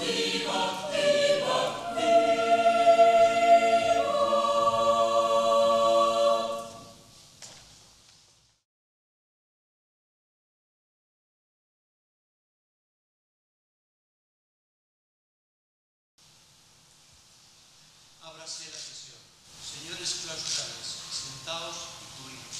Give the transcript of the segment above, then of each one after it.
Ábrase la sesión. Señores claustrales, sentaos y cubríos.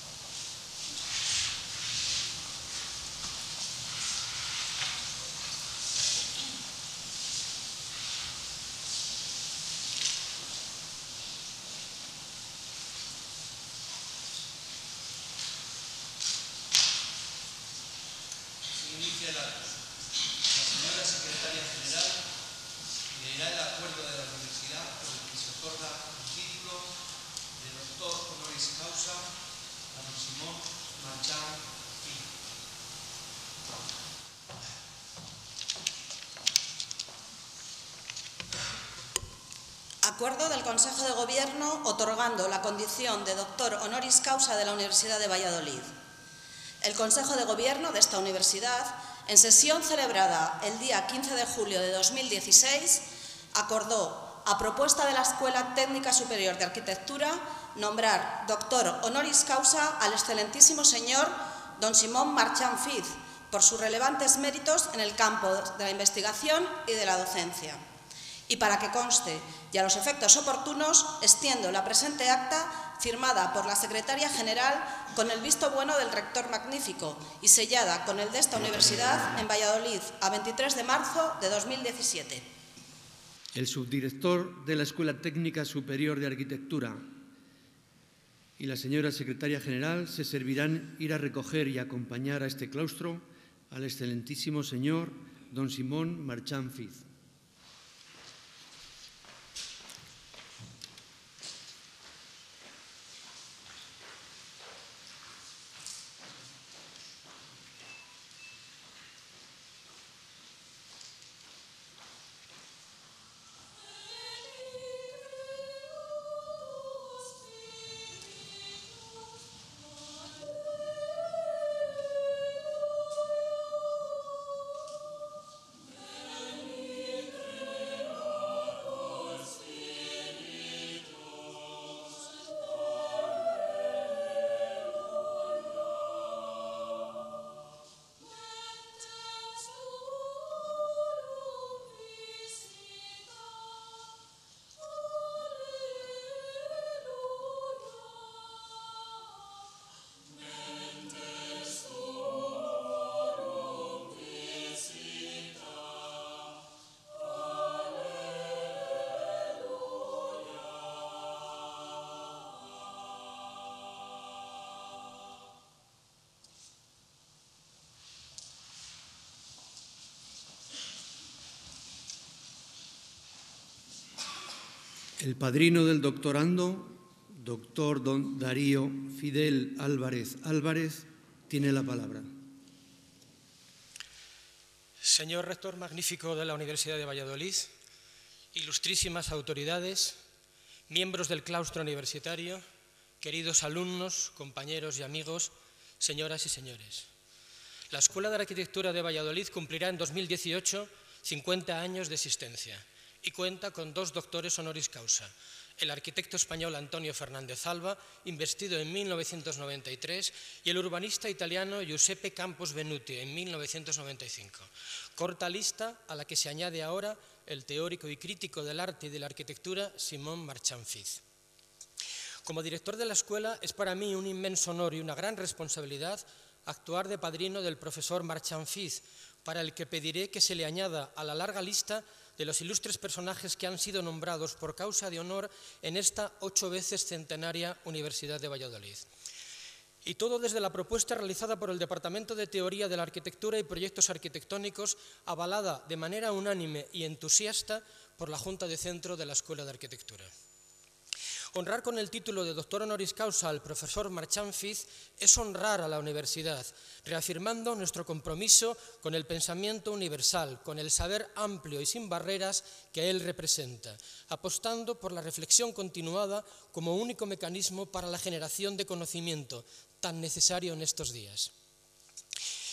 Se inicia el acto. La señora secretaria general leerá el acuerdo de la universidad por el que se otorga el título de doctor honoris causa a don Simón Marchán Fiz. Acuerdo del Consejo de Gobierno otorgando la condición de doctor honoris causa de la Universidad de Valladolid. El Consejo de Gobierno de esta universidad, en sesión celebrada el día 15 de julio de 2016, acordó, a propuesta de la Escuela Técnica Superior de Arquitectura, nombrar doctor honoris causa al excelentísimo señor don Simón Marchán Fiz por sus relevantes méritos en el campo de la investigación y de la docencia. Y para que conste y a los efectos oportunos, extiendo la presente acta firmada por la Secretaria General con el visto bueno del Rector Magnífico y sellada con el de esta universidad en Valladolid a 23 de marzo de 2017. El subdirector de la Escuela Técnica Superior de Arquitectura y la señora Secretaria General se servirán ir a recoger y acompañar a este claustro al excelentísimo señor don Simón Marchán Fiz. El padrino del doctorando, doctor don Darío Fidel Álvarez Álvarez, tiene la palabra. Señor Rector Magnífico de la Universidad de Valladolid, ilustrísimas autoridades, miembros del claustro universitario, queridos alumnos, compañeros y amigos, señoras y señores. La Escuela de Arquitectura de Valladolid cumplirá en 2018 50 años de existencia y cuenta con dos doctores honoris causa, el arquitecto español Antonio Fernández Alba, investido en 1993, y el urbanista italiano Giuseppe Campos Venuti en 1995. Corta lista a la que se añade ahora el teórico y crítico del arte y de la arquitectura Simón Marchán Fiz. Como director de la escuela es para mí un inmenso honor y una gran responsabilidad actuar de padrino del profesor Marchán Fiz, para el que pediré que se le añada a la larga lista de los ilustres personajes que han sido nombrados por causa de honor en esta 8 veces centenaria Universidad de Valladolid. Y todo desde la propuesta realizada por el Departamento de Teoría de la Arquitectura y Proyectos Arquitectónicos, avalada de manera unánime y entusiasta por la Junta de Centro de la Escuela de Arquitectura. Honrar con el título de doctor honoris causa al profesor Marchán Fiz es honrar a la universidad, reafirmando nuestro compromiso con el pensamiento universal, con el saber amplio y sin barreras que él representa, apostando por la reflexión continuada como único mecanismo para la generación de conocimiento tan necesario en estos días.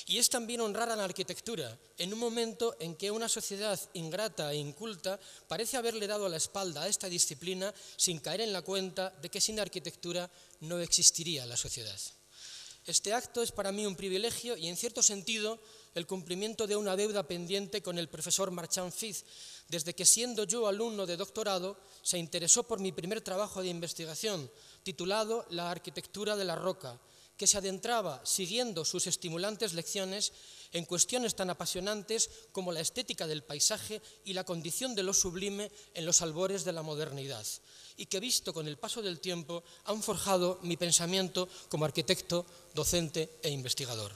Y es también honrar a la arquitectura, en un momento en que una sociedad ingrata e inculta parece haberle dado la espalda a esta disciplina sin caer en la cuenta de que sin arquitectura no existiría la sociedad. Este acto es para mí un privilegio y, en cierto sentido, el cumplimiento de una deuda pendiente con el profesor Marchand Fiz, desde que, siendo yo alumno de doctorado, se interesó por mi primer trabajo de investigación, titulado La arquitectura de la roca, que se adentraba, siguiendo sus estimulantes lecciones, en cuestiones tan apasionantes como la estética del paisaje y la condición de lo sublime en los albores de la modernidad, y que, visto con el paso del tiempo, han forjado mi pensamiento como arquitecto, docente e investigador.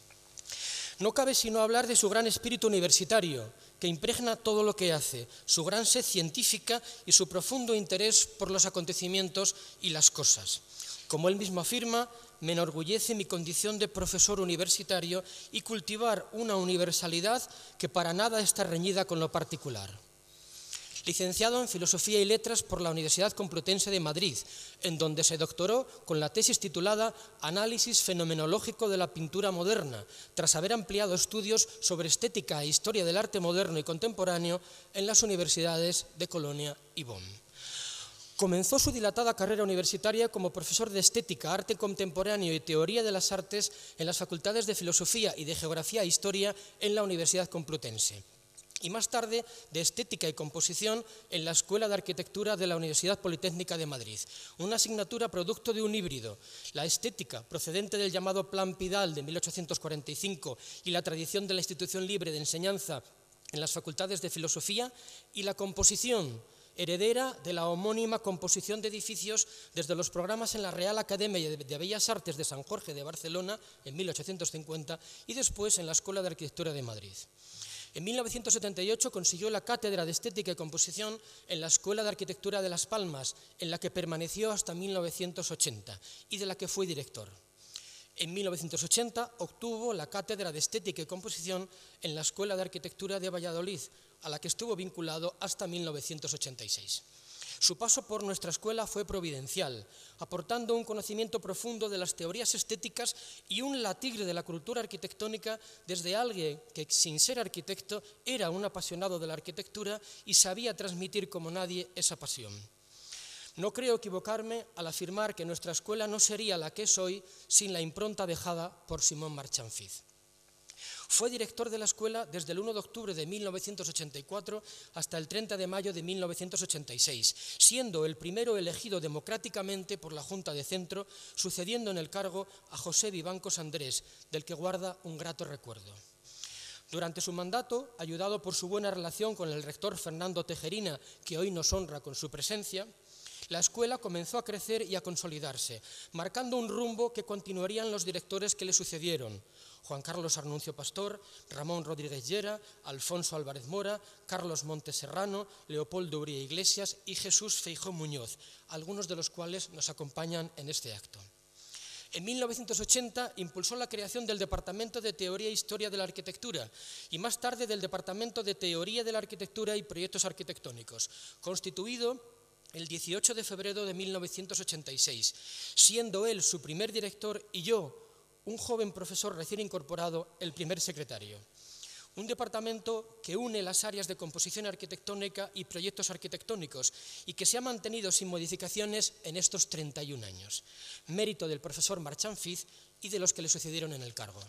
No cabe sino hablar de su gran espíritu universitario, que impregna todo lo que hace, su gran sed científica y su profundo interés por los acontecimientos y las cosas. Como él mismo afirma, me enorgullece mi condición de profesor universitario y cultivar una universalidad que para nada está reñida con lo particular. Licenciado en Filosofía y Letras por la Universidad Complutense de Madrid, en donde se doctoró con la tesis titulada Análisis fenomenológico de la pintura moderna, tras haber ampliado estudios sobre estética e historia del arte moderno y contemporáneo en las universidades de Colonia y Bonn. Comenzó su dilatada carrera universitaria como profesor de Estética, Arte Contemporáneo y Teoría de las Artes en las facultades de Filosofía y de Geografía e Historia en la Universidad Complutense, y más tarde de Estética y Composición en la Escuela de Arquitectura de la Universidad Politécnica de Madrid, una asignatura producto de un híbrido, la estética procedente del llamado Plan Pidal de 1845 y la tradición de la Institución Libre de Enseñanza en las facultades de Filosofía, y la composición, heredera de la homónima composición de edificios desde los programas en la Real Academia de Bellas Artes de San Jorge de Barcelona en 1850 y después en la Escuela de Arquitectura de Madrid. En 1978 consiguió la cátedra de Estética y Composición en la Escuela de Arquitectura de Las Palmas, en la que permaneció hasta 1980 y de la que fue director. En 1980 obtuvo la cátedra de Estética y Composición en la Escuela de Arquitectura de Valladolid, a la que estuvo vinculado hasta 1986. Su paso por nuestra escuela fue providencial, aportando un conocimiento profundo de las teorías estéticas y un latir de la cultura arquitectónica desde alguien que, sin ser arquitecto, era un apasionado de la arquitectura y sabía transmitir como nadie esa pasión. No creo equivocarme al afirmar que nuestra escuela no sería la que es hoy sin la impronta dejada por Simón Marchand Fiz. Fue director de la escuela desde el 1 de octubre de 1984 hasta el 30 de mayo de 1986, siendo el primero elegido democráticamente por la Junta de Centro, sucediendo en el cargo a José Vivancos Andrés, del que guarda un grato recuerdo. Durante su mandato, ayudado por su buena relación con el rector Fernando Tejerina, que hoy nos honra con su presencia, la escuela comenzó a crecer y a consolidarse, marcando un rumbo que continuarían los directores que le sucedieron: Juan Carlos Arnuncio Pastor, Ramón Rodríguez Llera, Alfonso Álvarez Mora, Carlos Montes Serrano, Leopoldo Uría Iglesias y Jesús Feijó Muñoz, algunos de los cuales nos acompañan en este acto. En 1980 impulsó la creación del Departamento de Teoría e Historia de la Arquitectura y más tarde del Departamento de Teoría de la Arquitectura y Proyectos Arquitectónicos, constituido el 18 de febrero de 1986, siendo él su primer director y yo, un joven profesor recién incorporado, el primer secretario. Un departamento que une las áreas de composición arquitectónica y proyectos arquitectónicos y que se ha mantenido sin modificaciones en estos 31 años, mérito del profesor Marchand Fiz y de los que le sucedieron en el cargo.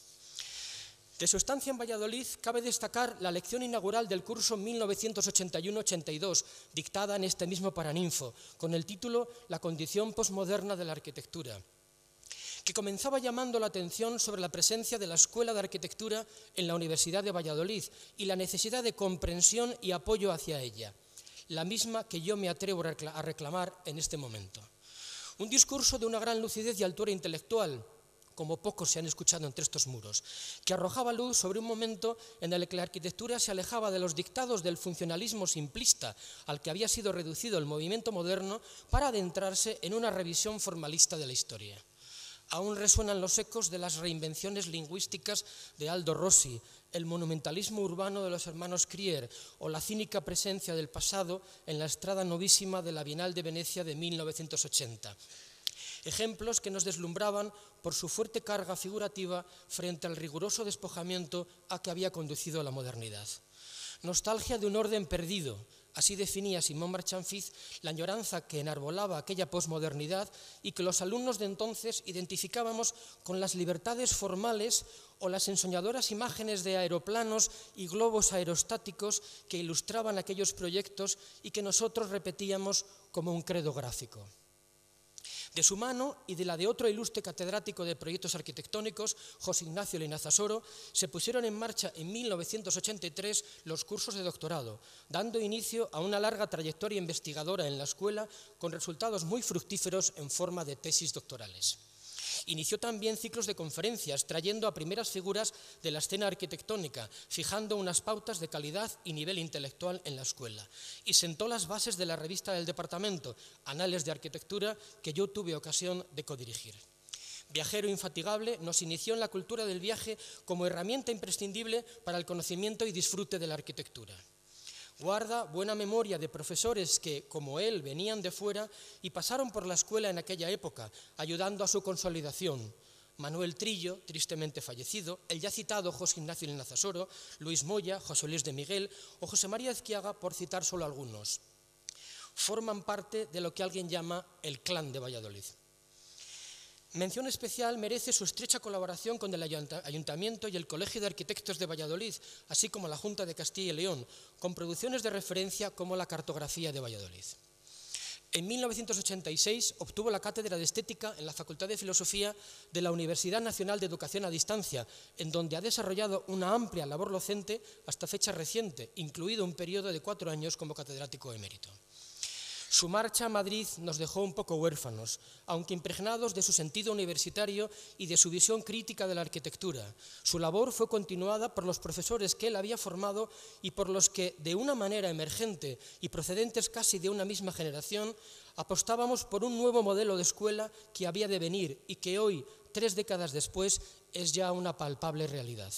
De su estancia en Valladolid cabe destacar la lección inaugural del curso 1981-82, dictada en este mismo Paraninfo, con el título La condición posmoderna de la arquitectura, que comenzaba llamando la atención sobre la presencia de la Escuela de Arquitectura en la Universidad de Valladolid y la necesidad de comprensión y apoyo hacia ella, la misma que yo me atrevo a reclamar en este momento. Un discurso de una gran lucidez y altura intelectual, como pocos se han escuchado entre estos muros, que arrojaba luz sobre un momento en el que la arquitectura se alejaba de los dictados del funcionalismo simplista al que había sido reducido el movimiento moderno para adentrarse en una revisión formalista de la historia. Aún resuenan los ecos de las reinvenciones lingüísticas de Aldo Rossi, el monumentalismo urbano de los hermanos Krier o la cínica presencia del pasado en la Strada Novísima de la Bienal de Venecia de 1980. ejemplos que nos deslumbraban por su fuerte carga figurativa frente al riguroso despojamiento a que había conducido la modernidad. Nostalgia de un orden perdido, así definía Simón Marchand-Fitz la añoranza que enarbolaba aquella posmodernidad y que los alumnos de entonces identificábamos con las libertades formales o las ensoñadoras imágenes de aeroplanos y globos aerostáticos que ilustraban aquellos proyectos y que nosotros repetíamos como un credo gráfico. De su mano y de la de otro ilustre catedrático de proyectos arquitectónicos, José Ignacio Linazasoro, se pusieron en marcha en 1983 los cursos de doctorado, dando inicio a una larga trayectoria investigadora en la escuela con resultados muy fructíferos en forma de tesis doctorales. Inició también ciclos de conferencias, trayendo a primeras figuras de la escena arquitectónica, fijando unas pautas de calidad y nivel intelectual en la escuela. Y sentó las bases de la revista del departamento, Anales de Arquitectura, que yo tuve ocasión de codirigir. Viajero infatigable, nos inició en la cultura del viaje como herramienta imprescindible para el conocimiento y disfrute de la arquitectura. Guarda buena memoria de profesores que, como él, venían de fuera y pasaron por la escuela en aquella época, ayudando a su consolidación. Manuel Trillo, tristemente fallecido, el ya citado José Ignacio Linazasoro, Luis Moya, José Luis de Miguel o José María Ezquiaga, por citar solo algunos. Forman parte de lo que alguien llama el clan de Valladolid. Mención especial merece su estrecha colaboración con el Ayuntamiento y el Colegio de Arquitectos de Valladolid, así como la Junta de Castilla y León, con producciones de referencia como la Cartografía de Valladolid. En 1986 obtuvo la cátedra de Estética en la Facultad de Filosofía de la Universidad Nacional de Educación a Distancia, en donde ha desarrollado una amplia labor docente hasta fecha reciente, incluido un periodo de 4 años como catedrático emérito. Su marcha a Madrid nos dejó un poco huérfanos, aunque impregnados de su sentido universitario y de su visión crítica de la arquitectura. Su labor fue continuada por los profesores que él había formado y por los que, de una manera emergente y procedentes casi de una misma generación, apostábamos por un nuevo modelo de escuela que había de venir y que hoy, 3 décadas después, es ya una palpable realidad.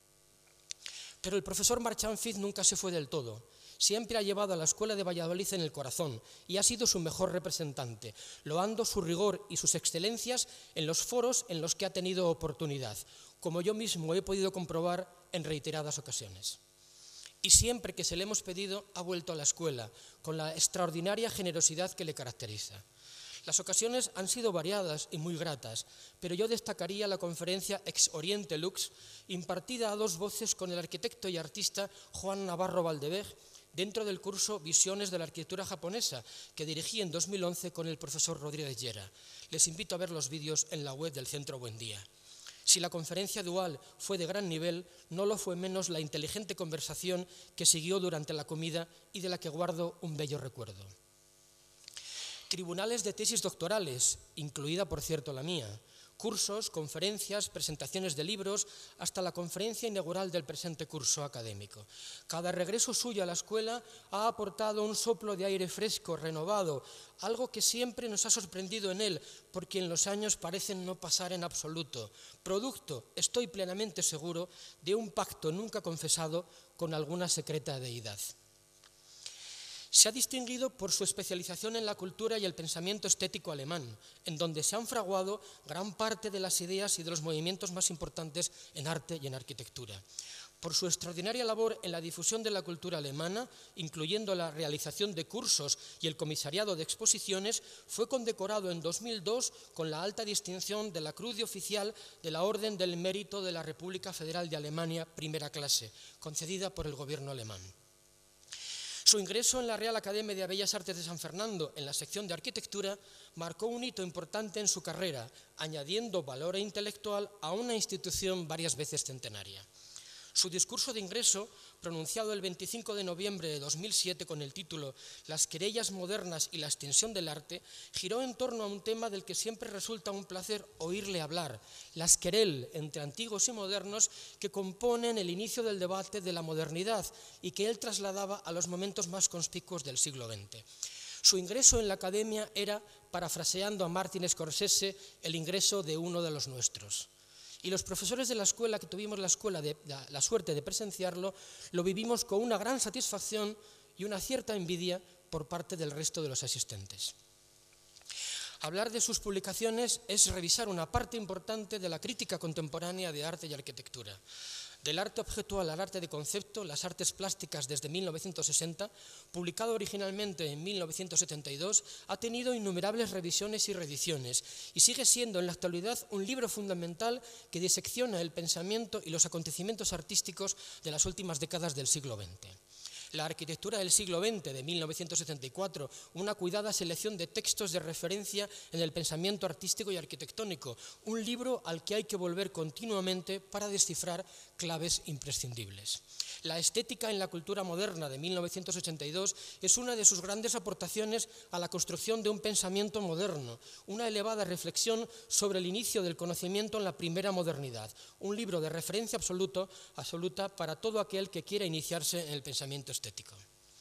Pero el profesor Marchand-Fitz nunca se fue del todo. Siempre ha llevado a la Escuela de Valladolid en el corazón y ha sido su mejor representante, loando su rigor y sus excelencias en los foros en los que ha tenido oportunidad, como yo mismo he podido comprobar en reiteradas ocasiones. Y siempre que se le hemos pedido, ha vuelto a la escuela, con la extraordinaria generosidad que le caracteriza. Las ocasiones han sido variadas y muy gratas, pero yo destacaría la conferencia Ex Oriente Lux, impartida a 2 voces con el arquitecto y artista Juan Navarro Valdevej, dentro del curso Visiones de la Arquitectura Japonesa, que dirigí en 2011 con el profesor Rodríguez Llera. Les invito a ver los vídeos en la web del Centro Buendía. Si la conferencia dual fue de gran nivel, no lo fue menos la inteligente conversación que siguió durante la comida y de la que guardo un bello recuerdo. Tribunales de tesis doctorales, incluida por cierto la mía, cursos, conferencias, presentaciones de libros, hasta la conferencia inaugural del presente curso académico. Cada regreso suyo a la escuela ha aportado un soplo de aire fresco, renovado, algo que siempre nos ha sorprendido en él, porque en los años parecen no pasar en absoluto, producto, estoy plenamente seguro, de un pacto nunca confesado con alguna secreta deidad. Se ha distinguido por su especialización en la cultura y el pensamiento estético alemán, en donde se han fraguado gran parte de las ideas y de los movimientos más importantes en arte y en arquitectura. Por su extraordinaria labor en la difusión de la cultura alemana, incluyendo la realización de cursos y el comisariado de exposiciones, fue condecorado en 2002 con la alta distinción de la Cruz de Oficial de la Orden del Mérito de la República Federal de Alemania, primera clase, concedida por el gobierno alemán. Su ingreso en la Real Academia de Bellas Artes de San Fernando, en la sección de arquitectura, marcó un hito importante en su carrera, añadiendo valor intelectual a una institución varias veces centenaria. Su discurso de ingreso, pronunciado el 25 de noviembre de 2007 con el título «Las querellas modernas y la extensión del arte», giró en torno a un tema del que siempre resulta un placer oírle hablar, las querel entre antiguos y modernos que componen el inicio del debate de la modernidad y que él trasladaba a los momentos más conspicuos del siglo XX. Su ingreso en la academia era, parafraseando a Martin Scorsese, el ingreso de uno de los nuestros. Y los profesores de la escuela, que tuvimos la suerte de presenciarlo, lo vivimos con una gran satisfacción y una cierta envidia por parte del resto de los asistentes. Hablar de sus publicaciones es revisar una parte importante de la crítica contemporánea de arte y arquitectura. Del arte objetual al arte de concepto, las artes plásticas desde 1960, publicado originalmente en 1972, ha tenido innumerables revisiones y reediciones y sigue siendo en la actualidad un libro fundamental que disecciona el pensamiento y los acontecimientos artísticos de las últimas décadas del siglo XX. La arquitectura del siglo XX, de 1974, una cuidada selección de textos de referencia en el pensamiento artístico y arquitectónico, un libro al que hay que volver continuamente para descifrar claves imprescindibles. La estética en la cultura moderna, de 1982, es una de sus grandes aportaciones a la construcción de un pensamiento moderno, una elevada reflexión sobre el inicio del conocimiento en la primera modernidad, un libro de referencia absoluta para todo aquel que quiera iniciarse en el pensamiento estético.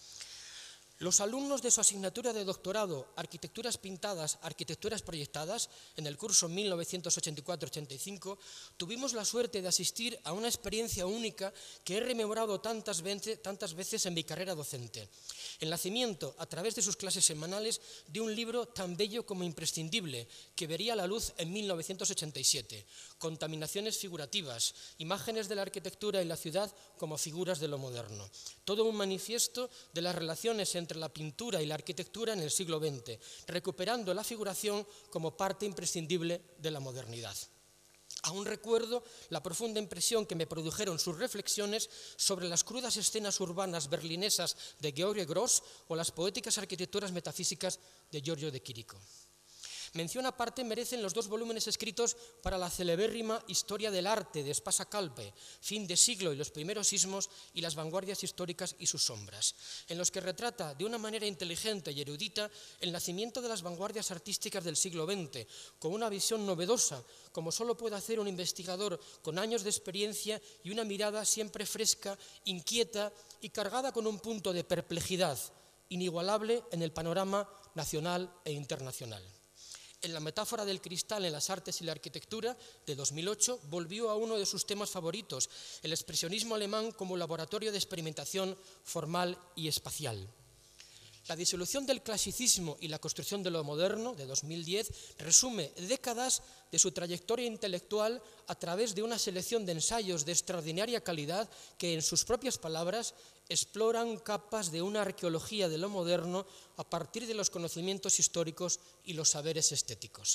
Los alumnos de su asignatura de doctorado, Arquitecturas Pintadas, Arquitecturas Proyectadas, en el curso 1984-85, tuvimos la suerte de asistir a una experiencia única que he rememorado tantas veces en mi carrera docente. El nacimiento, a través de sus clases semanales, de un libro tan bello como imprescindible, que vería la luz en 1987, Contaminaciones figurativas, imágenes de la arquitectura y la ciudad como figuras de lo moderno. Todo un manifiesto de las relaciones entre la pintura y la arquitectura en el siglo XX, recuperando la figuración como parte imprescindible de la modernidad. Aún recuerdo la profunda impresión que me produjeron sus reflexiones sobre las crudas escenas urbanas berlinesas de George Gross o las poéticas arquitecturas metafísicas de Giorgio de Chirico. Mención aparte merecen los 2 volúmenes escritos para la celebérrima Historia del arte de Espasa Calpe, Fin de siglo y los primeros sismos y las vanguardias históricas y sus sombras, en los que retrata de una manera inteligente y erudita el nacimiento de las vanguardias artísticas del siglo XX, con una visión novedosa, como solo puede hacer un investigador con años de experiencia y una mirada siempre fresca, inquieta y cargada con un punto de perplejidad inigualable en el panorama nacional e internacional. En la metáfora del cristal en las artes y la arquitectura, de 2008, volvió a uno de sus temas favoritos, el expresionismo alemán como laboratorio de experimentación formal y espacial. La disolución del clasicismo y la construcción de lo moderno, de 2010, resume décadas de su trayectoria intelectual a través de una selección de ensayos de extraordinaria calidad que, en sus propias palabras, exploran capas de una arqueología de lo moderno a partir de los conocimientos históricos y los saberes estéticos.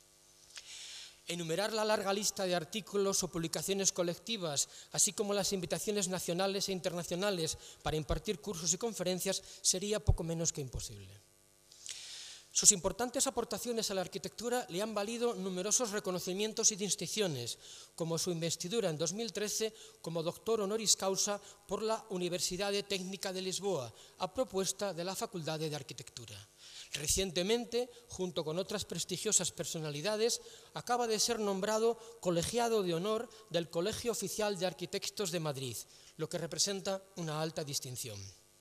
Enumerar la larga lista de artículos o publicaciones colectivas, así como las invitaciones nacionales e internacionales para impartir cursos y conferencias, sería poco menos que imposible. Sus importantes aportaciones a la arquitectura le han valido numerosos reconocimientos y distinciones, como su investidura en 2013 como doctor honoris causa por la Universidade Técnica de Lisboa, a propuesta de la Facultad de Arquitectura. Recientemente, junto con otras prestigiosas personalidades, acaba de ser nombrado colegiado de honor del Colegio Oficial de Arquitectos de Madrid, lo que representa una alta distinción.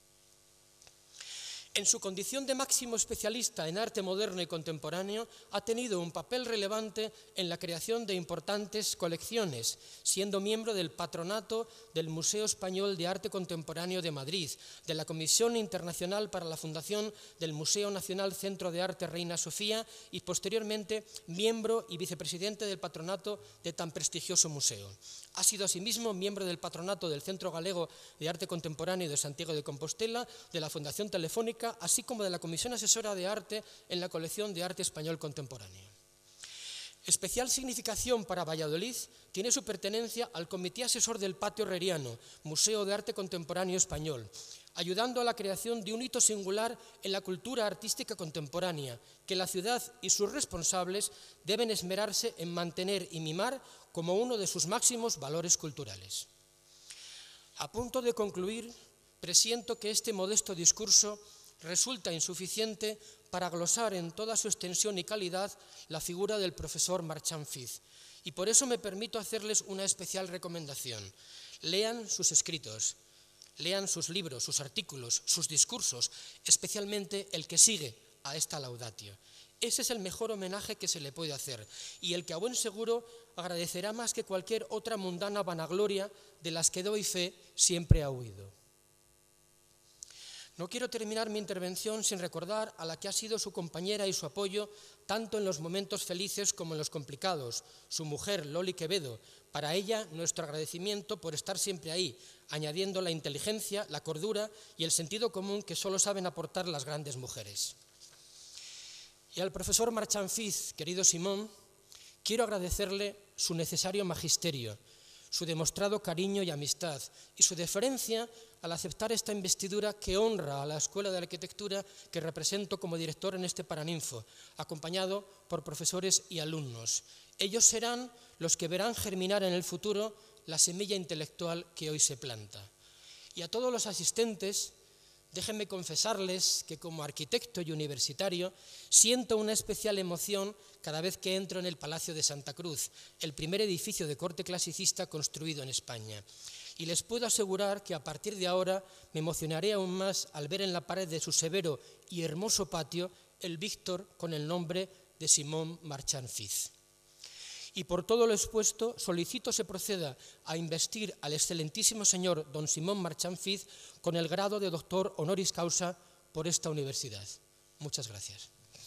En su condición de máximo especialista en arte moderno y contemporáneo, ha tenido un papel relevante en la creación de importantes colecciones, siendo miembro del patronato del Museo Español de Arte Contemporáneo de Madrid, de la Comisión Internacional para la Fundación del Museo Nacional Centro de Arte Reina Sofía y posteriormente miembro y vicepresidente del patronato de tan prestigioso museo. Ha sido asimismo miembro del patronato del Centro Galego de Arte Contemporáneo de Santiago de Compostela, de la Fundación Telefónica, así como de la Comisión Asesora de Arte en la colección de Arte Español Contemporáneo. Especial significación para Valladolid tiene su pertenencia al Comité Asesor del Patio Herreriano, Museo de Arte Contemporáneo Español, ayudando a la creación de un hito singular en la cultura artística contemporánea, que la ciudad y sus responsables deben esmerarse en mantener y mimar como uno de sus máximos valores culturales. A punto de concluir, presiento que este modesto discurso resulta insuficiente para glosar en toda su extensión y calidad la figura del profesor Marchand Fiz, y por eso me permito hacerles una especial recomendación. Lean sus escritos, lean sus libros, sus artículos, sus discursos, especialmente el que sigue a esta laudatio. Ese es el mejor homenaje que se le puede hacer y el que a buen seguro agradecerá más que cualquier otra mundana vanagloria de las que doy fe siempre ha huido. No quiero terminar mi intervención sin recordar a la que ha sido su compañera y su apoyo tanto en los momentos felices como en los complicados, su mujer, Loli Quevedo. Para ella, nuestro agradecimiento por estar siempre ahí, añadiendo la inteligencia, la cordura y el sentido común que solo saben aportar las grandes mujeres. Y al profesor Marchán Fiz, querido Simón, quiero agradecerle su necesario magisterio, su demostrado cariño y amistad y su deferencia al aceptar esta investidura que honra a la Escuela de Arquitectura que represento como director en este Paraninfo, acompañado por profesores y alumnos. Ellos serán los que verán germinar en el futuro la semilla intelectual que hoy se planta. Y a todos los asistentes, déjenme confesarles que como arquitecto y universitario siento una especial emoción cada vez que entro en el Palacio de Santa Cruz, el primer edificio de corte clasicista construido en España. Y les puedo asegurar que a partir de ahora me emocionaré aún más al ver en la pared de su severo y hermoso patio el Víctor con el nombre de Simón Marchán Fiz. Y por todo lo expuesto, solicito se proceda a investir al excelentísimo señor don Simón Marchán Fiz con el grado de doctor honoris causa por esta universidad. Muchas gracias.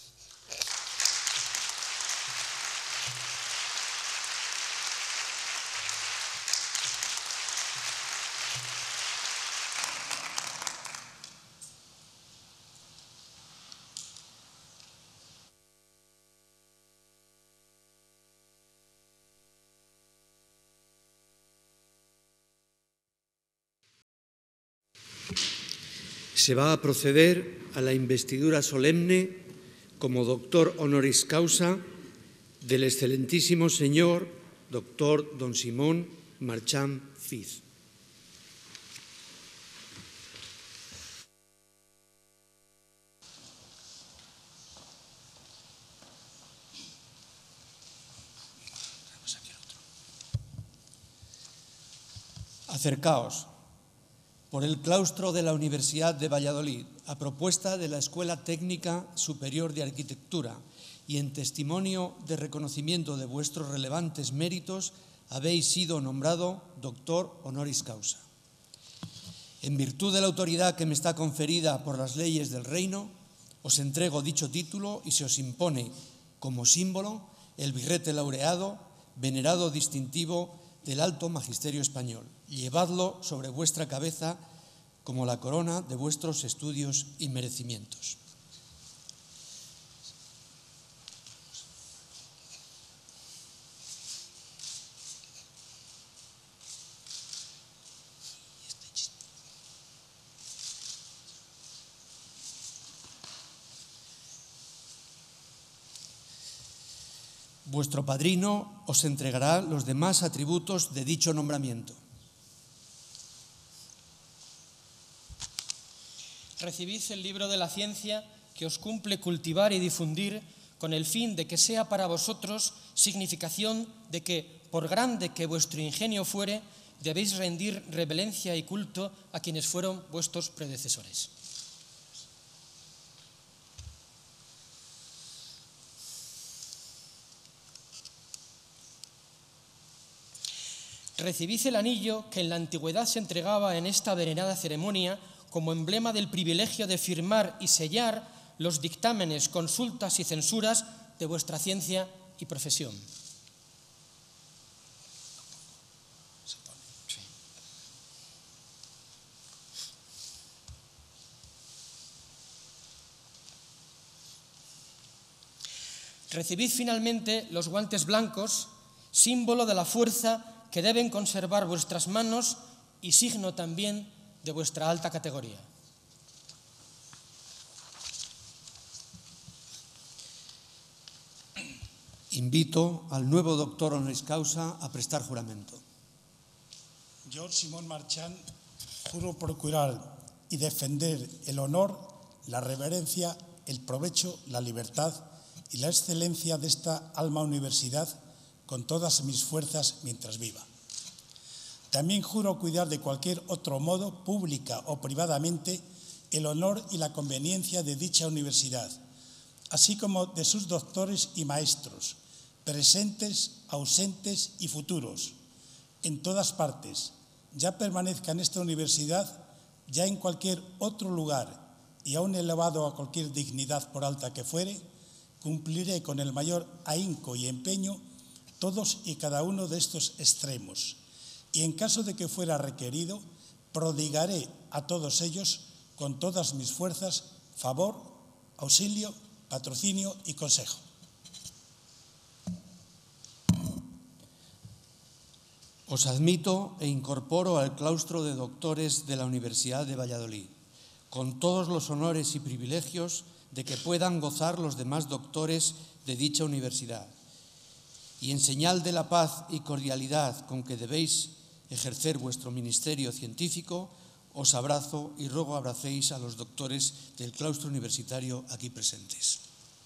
Se va a proceder a la investidura solemne como doctor honoris causa del excelentísimo señor doctor don Simón Marchán Fiz. Acercaos por el claustro de la Universidad de Valladolid, a propuesta de la Escuela Técnica Superior de Arquitectura y en testimonio de reconocimiento de vuestros relevantes méritos, habéis sido nombrado doctor honoris causa. En virtud de la autoridad que me está conferida por las leyes del reino, os entrego dicho título y se os impone como símbolo el birrete laureado, venerado distintivo del Alto Magisterio Español. Llevadlo sobre vuestra cabeza como la corona de vuestros estudios y merecimientos. Vuestro padrino os entregará los demás atributos de dicho nombramiento. Recibid el libro de la ciencia que os cumple cultivar y difundir con el fin de que sea para vosotros significación de que, por grande que vuestro ingenio fuere, debéis rendir reverencia y culto a quienes fueron vuestros predecesores. Recibid el anillo que en la antigüedad se entregaba en esta venerada ceremonia como emblema del privilegio de firmar y sellar los dictámenes, consultas y censuras de vuestra ciencia y profesión. Recibid finalmente los guantes blancos, símbolo de la fuerza que deben conservar vuestras manos y signo también de vuestra alta categoría. Invito al nuevo doctor honoris causa a prestar juramento. Yo, Simón Marchán, juro procurar y defender el honor, la reverencia, el provecho, la libertad y la excelencia de esta alma universidad con todas mis fuerzas mientras viva. También juro cuidar de cualquier otro modo, pública o privadamente, el honor y la conveniencia de dicha universidad, así como de sus doctores y maestros, presentes, ausentes y futuros, en todas partes, ya permanezca en esta universidad, ya en cualquier otro lugar y aún elevado a cualquier dignidad por alta que fuere, cumpliré con el mayor ahínco y empeño todos y cada uno de estos extremos, y en caso de que fuera requerido, prodigaré a todos ellos con todas mis fuerzas favor, auxilio, patrocinio y consejo. Os admito e incorporo al claustro de doctores de la Universidad de Valladolid, con todos los honores y privilegios de que puedan gozar los demás doctores de dicha universidad. Y en señal de la paz y cordialidad con que debéis ejercer vuestro ministerio científico, os abrazo y ruego abracéis a los doctores del claustro universitario aquí presentes.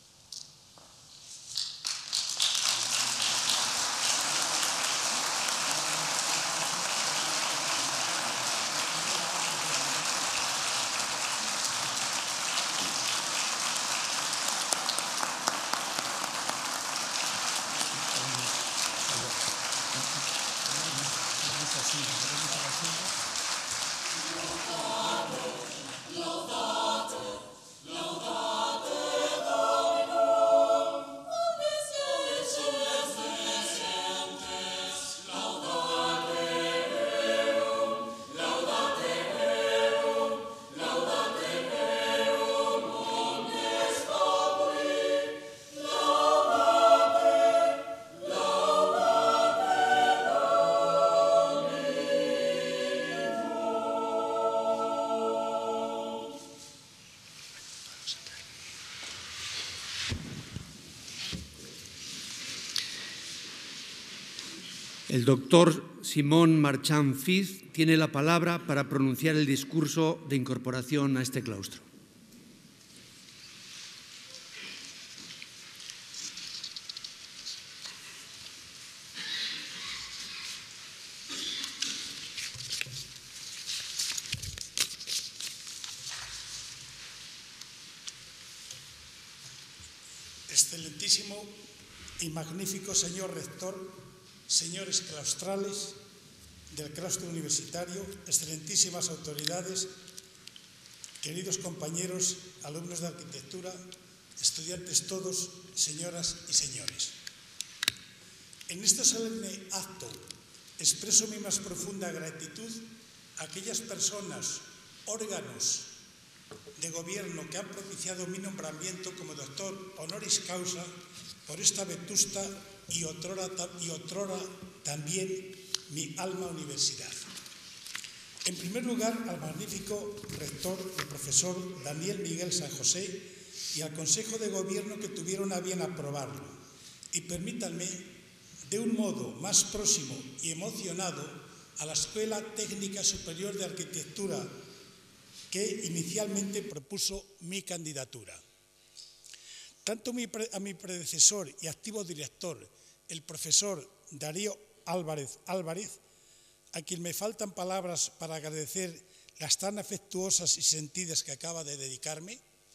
El doctor Simón Marchán Fiz tiene la palabra para pronunciar el discurso de incorporación a este claustro. Excelentísimo y magnífico señor rector, señores claustrales del claustro universitario, excelentísimas autoridades, queridos compañeros, alumnos de arquitectura, estudiantes todos, señoras y señores. En este solemne acto expreso mi más profunda gratitud a aquellas personas, órganos de gobierno que han propiciado mi nombramiento como doctor honoris causa por esta vetusta y otrora también mi alma universidad. En primer lugar, al magnífico rector, el profesor Daniel Miguel San José, y al Consejo de Gobierno que tuvieron a bien aprobarlo. Y permítanme, de un modo más próximo y emocionado, a la Escuela Técnica Superior de Arquitectura, que inicialmente propuso mi candidatura. Tanto a mi predecesor y activo director, el profesor Darío Álvarez, a quien me faltan palabras para agradecer las tan afectuosas y sentidas que acaba de dedicarme,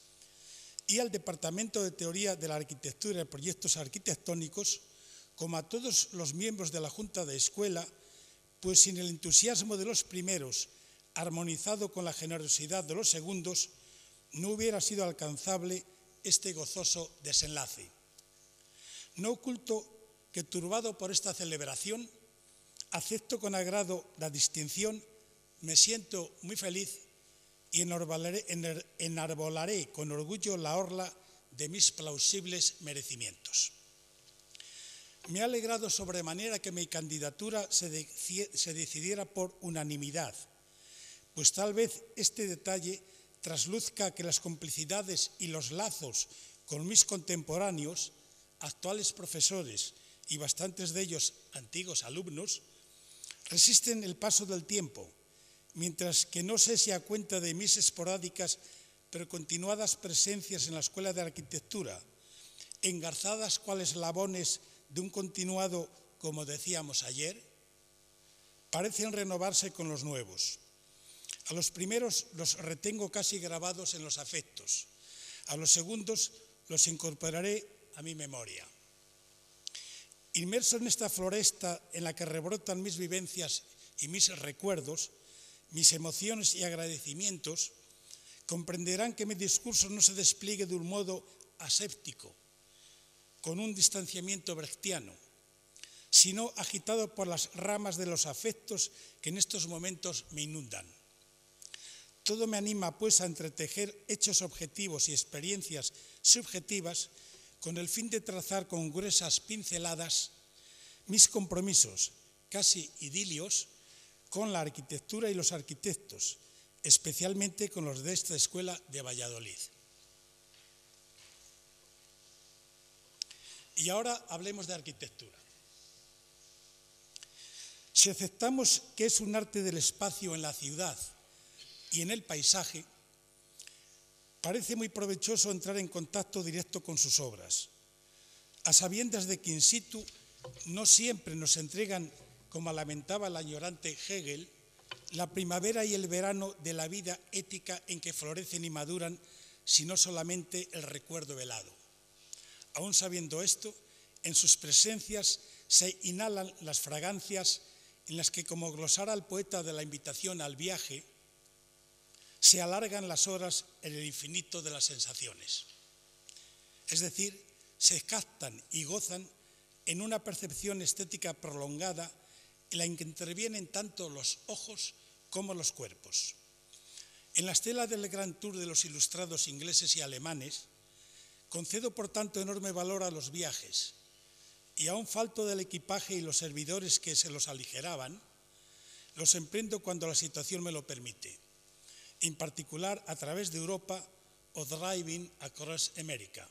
y al Departamento de Teoría de la Arquitectura y Proyectos Arquitectónicos, como a todos los miembros de la Junta de Escuela, pues sin el entusiasmo de los primeros, armonizado con la generosidad de los segundos, no hubiera sido alcanzable este gozoso desenlace. No oculto que, turbado por esta celebración, acepto con agrado la distinción, me siento muy feliz y enarbolaré con orgullo la orla de mis plausibles merecimientos. Me ha alegrado sobremanera que mi candidatura se decidiera por unanimidad, pues tal vez este detalle trasluzca que las complicidades y los lazos con mis contemporáneos, actuales profesores y bastantes de ellos antiguos alumnos, resisten el paso del tiempo, mientras que no sé si a cuenta de mis esporádicas pero continuadas presencias en la Escuela de Arquitectura, engarzadas cuales eslabones de un continuado, como decíamos ayer, parecen renovarse con los nuevos. A los primeros los retengo casi grabados en los afectos, a los segundos los incorporaré a mi memoria. Inmerso en esta floresta en la que rebrotan mis vivencias y mis recuerdos, mis emociones y agradecimientos, Comprenderán que mi discurso no se despliegue de un modo aséptico, con un distanciamiento brechtiano, sino agitado por las ramas de los afectos que en estos momentos me inundan. Todo me anima, pues, a entretejer hechos objetivos y experiencias subjetivas con el fin de trazar con gruesas pinceladas mis compromisos, casi idilios, con la arquitectura y los arquitectos, especialmente con los de esta escuela de Valladolid. Y ahora hablemos de arquitectura. Si aceptamos que es un arte del espacio en la ciudad y en el paisaje, parece muy provechoso entrar en contacto directo con sus obras, a sabiendas de que in situ no siempre nos entregan, como lamentaba el añorante Hegel, la primavera y el verano de la vida ética en que florecen y maduran, sino solamente el recuerdo velado. Aún sabiendo esto, en sus presencias se inhalan las fragancias en las que, como glosara el poeta de la invitación al viaje, se alargan las horas en el infinito de las sensaciones. Es decir, se captan y gozan en una percepción estética prolongada en la que intervienen tanto los ojos como los cuerpos. En la estela del Gran Tour de los ilustrados ingleses y alemanes, concedo por tanto enorme valor a los viajes, y aún falto del equipaje y los servidores que se los aligeraban, los emprendo cuando la situación me lo permite, en particular a través de Europa o driving across America.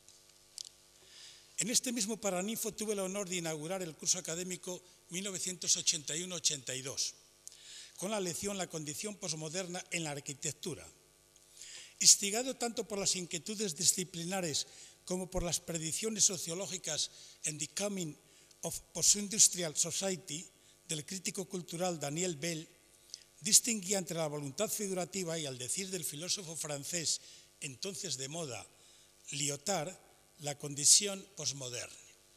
En este mismo Paraninfo tuve el honor de inaugurar el curso académico 1981-82, con la lección La condición posmoderna en la arquitectura. Instigado tanto por las inquietudes disciplinares como por las predicciones sociológicas en The Coming of Post-Industrial Society del crítico cultural Daniel Bell, distinguía entre la voluntad figurativa y, al decir del filósofo francés entonces de moda, Lyotard, la condición posmoderna.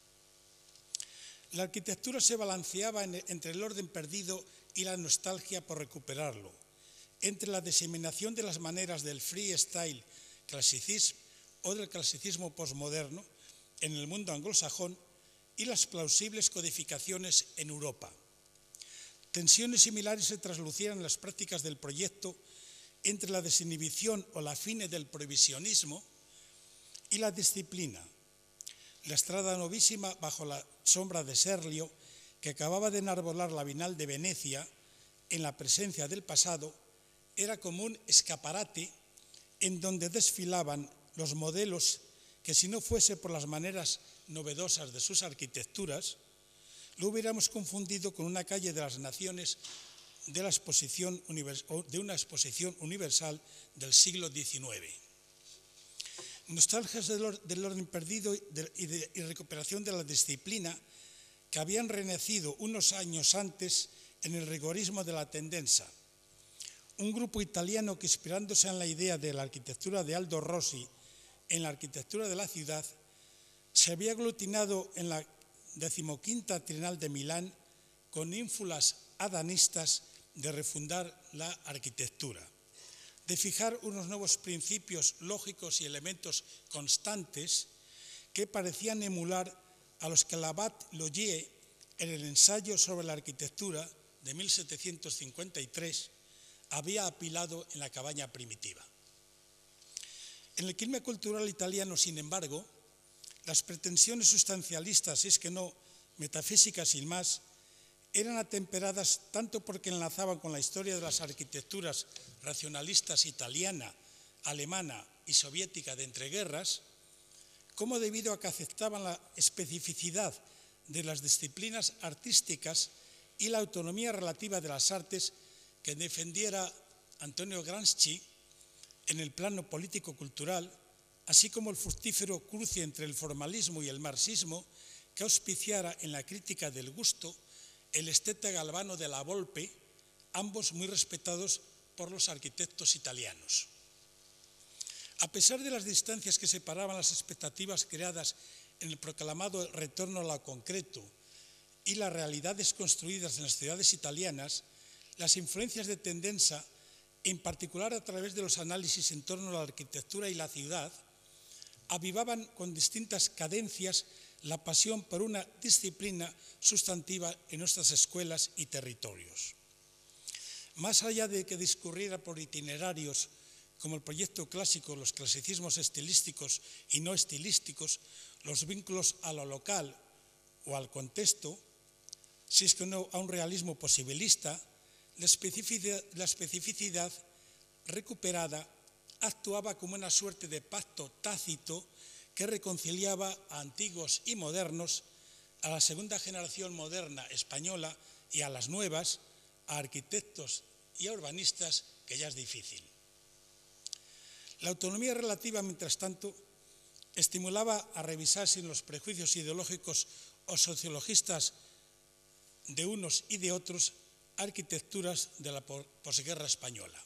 La arquitectura se balanceaba entre el orden perdido y la nostalgia por recuperarlo, entre la diseminación de las maneras del freestyle clasicismo o del clasicismo posmoderno en el mundo anglosajón y las plausibles codificaciones en Europa. Tensiones similares se traslucían en las prácticas del proyecto entre la desinhibición o la fine del provisionismo y la disciplina. La Strada Novísima, bajo la sombra de Serlio, que acababa de enarbolar la Bienal de Venecia en la presencia del pasado, era como un escaparate en donde desfilaban los modelos que, si no fuese por las maneras novedosas de sus arquitecturas, lo hubiéramos confundido con una calle de las naciones de una exposición universal del siglo XIX. Nostalgias del orden perdido y recuperación de la disciplina que habían renacido unos años antes en el rigorismo de la tendenza. Un grupo italiano que, inspirándose en la idea de la arquitectura de Aldo Rossi en la arquitectura de la ciudad, se había aglutinado en la 15ª Trienal de Milán con ínfulas adanistas de refundar la arquitectura, de fijar unos nuevos principios lógicos y elementos constantes que parecían emular a los que Labat-Logier, en el ensayo sobre la arquitectura de 1753, había apilado en la cabaña primitiva. En el clima cultural italiano, sin embargo, las pretensiones sustancialistas, si es que no metafísicas sin más, eran atemperadas tanto porque enlazaban con la historia de las arquitecturas racionalistas italiana, alemana y soviética de entreguerras, como debido a que aceptaban la especificidad de las disciplinas artísticas y la autonomía relativa de las artes que defendiera Antonio Gramsci en el plano político-cultural, así como el fructífero cruce entre el formalismo y el marxismo que auspiciara en la crítica del gusto el esteta Galvano de la Volpe, ambos muy respetados por los arquitectos italianos. A pesar de las distancias que separaban las expectativas creadas en el proclamado retorno a lo concreto y las realidades construidas en las ciudades italianas, las influencias de tendencia en particular a través de los análisis en torno a la arquitectura y la ciudad, avivaban con distintas cadencias la pasión por una disciplina sustantiva en nuestras escuelas y territorios. Más allá de que discurriera por itinerarios como el proyecto clásico, los clasicismos estilísticos y no estilísticos, los vínculos a lo local o al contexto, si es que no a un realismo posibilista, la especificidad recuperada actuaba como una suerte de pacto tácito que reconciliaba a antiguos y modernos, a la segunda generación moderna española y a las nuevas, a arquitectos y a urbanistas, que ya es difícil. La autonomía relativa, mientras tanto, estimulaba a revisar sin los prejuicios ideológicos o sociologistas de unos y de otros arquitecturas de la posguerra española.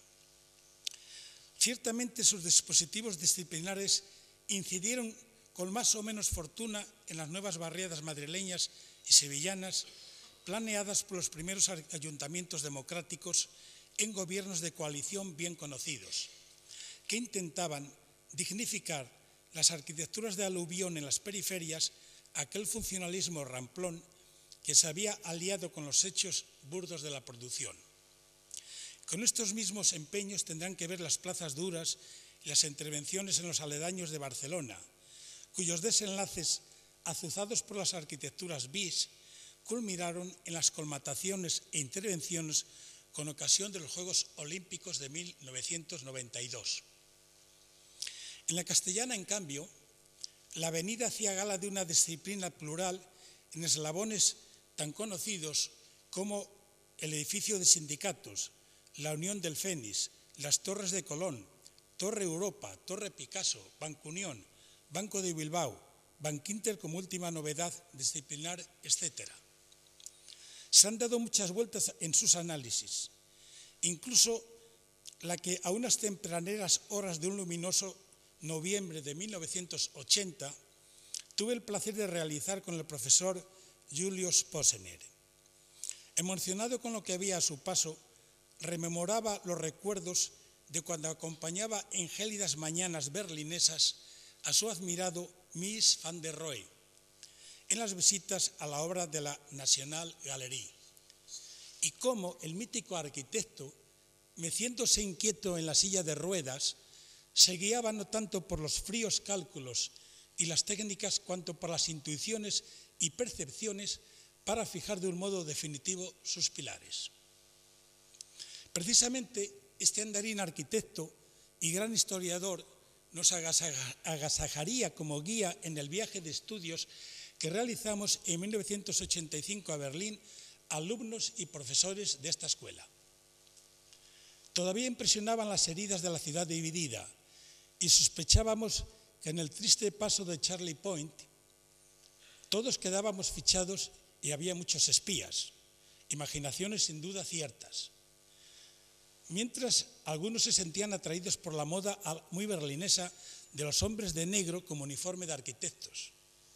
Ciertamente sus dispositivos disciplinares incidieron con más o menos fortuna en las nuevas barriadas madrileñas y sevillanas planeadas por los primeros ayuntamientos democráticos en gobiernos de coalición bien conocidos, que intentaban dignificar las arquitecturas de aluvión en las periferias, aquel funcionalismo ramplón que se había aliado con los hechos burdos de la producción. Con estos mismos empeños tendrán que ver las plazas duras y las intervenciones en los aledaños de Barcelona, cuyos desenlaces, azuzados por las arquitecturas bis, culminaron en las colmataciones e intervenciones con ocasión de los Juegos Olímpicos de 1992. En la castellana, en cambio, la avenida hacía gala de una disciplina plural en eslabones tan conocidos como el edificio de sindicatos, la Unión del Fénix, las Torres de Colón, Torre Europa, Torre Picasso, Banco Unión, Banco de Bilbao, Bankinter como última novedad disciplinar, etc. Se han dado muchas vueltas en sus análisis, incluso la que a unas tempraneras horas de un luminoso noviembre de 1980 tuve el placer de realizar con el profesor Julius Possener. Emocionado con lo que había a su paso, rememoraba los recuerdos de cuando acompañaba en gélidas mañanas berlinesas a su admirado Mies van der Rohe en las visitas a la obra de la National Gallery, y cómo el mítico arquitecto, meciéndose inquieto en la silla de ruedas, se guiaba no tanto por los fríos cálculos y las técnicas cuanto por las intuiciones y percepciones para fijar de un modo definitivo sus pilares. Precisamente este andarín arquitecto y gran historiador nos agasajaría como guía en el viaje de estudios que realizamos en 1985 a Berlín, alumnos y profesores de esta escuela. Todavía impresionaban las heridas de la ciudad dividida y sospechábamos que en el triste paso de Charlie Point todos quedábamos fichados y había muchos espías, imaginaciones sin duda ciertas. Mientras algunos se sentían atraídos por la moda muy berlinesa de los hombres de negro como uniforme de arquitectos.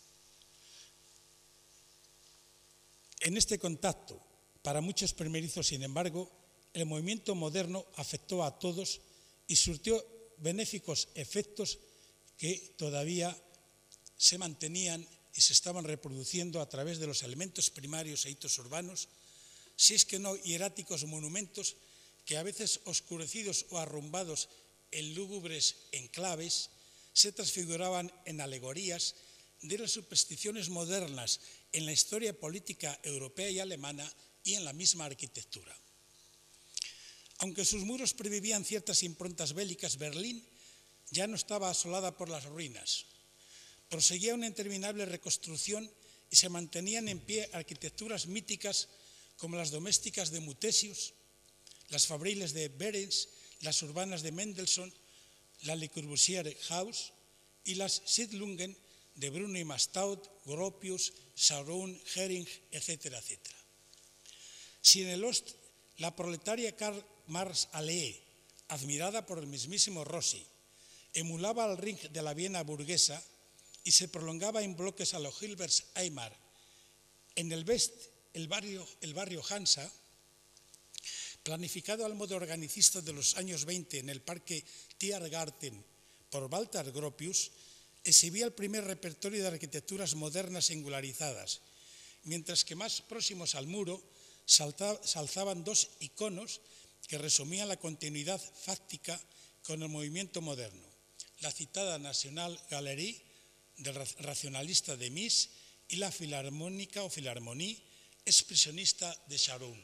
En este contacto, para muchos primerizos, sin embargo, el movimiento moderno afectó a todos y surtió benéficos efectos que todavía se mantenían y se estaban reproduciendo a través de los elementos primarios e hitos urbanos, si es que no hieráticos monumentos que a veces oscurecidos o arrumbados en lúgubres enclaves se transfiguraban en alegorías de las supersticiones modernas en la historia política europea y alemana y en la misma arquitectura. Aunque sus muros previvían ciertas improntas bélicas, Berlín ya no estaba asolada por las ruinas. Proseguía una interminable reconstrucción y se mantenían en pie arquitecturas míticas como las domésticas de Mutesius, las fabriles de Behrens, las urbanas de Mendelssohn, la Le Corbusier House y las Siedlungen de Bruno y Mastaud, Gropius, Sauron, Hering, etcétera, etcétera. Si en el Ost la proletaria Karl Marx Allee, admirada por el mismísimo Rossi, emulaba al Ring de la Viena burguesa y se prolongaba en bloques a los Hilbers Aymar, en el West, el barrio Hansa, planificado al modo organicista de los años 20 en el Parque Tiergarten por Walter Gropius, exhibía el primer repertorio de arquitecturas modernas singularizadas, mientras que más próximos al muro se alzaban dos iconos que resumían la continuidad fáctica con el movimiento moderno: la citada National Gallery del racionalista de Mies y la Filarmónica o Philharmonie expresionista de Charoun.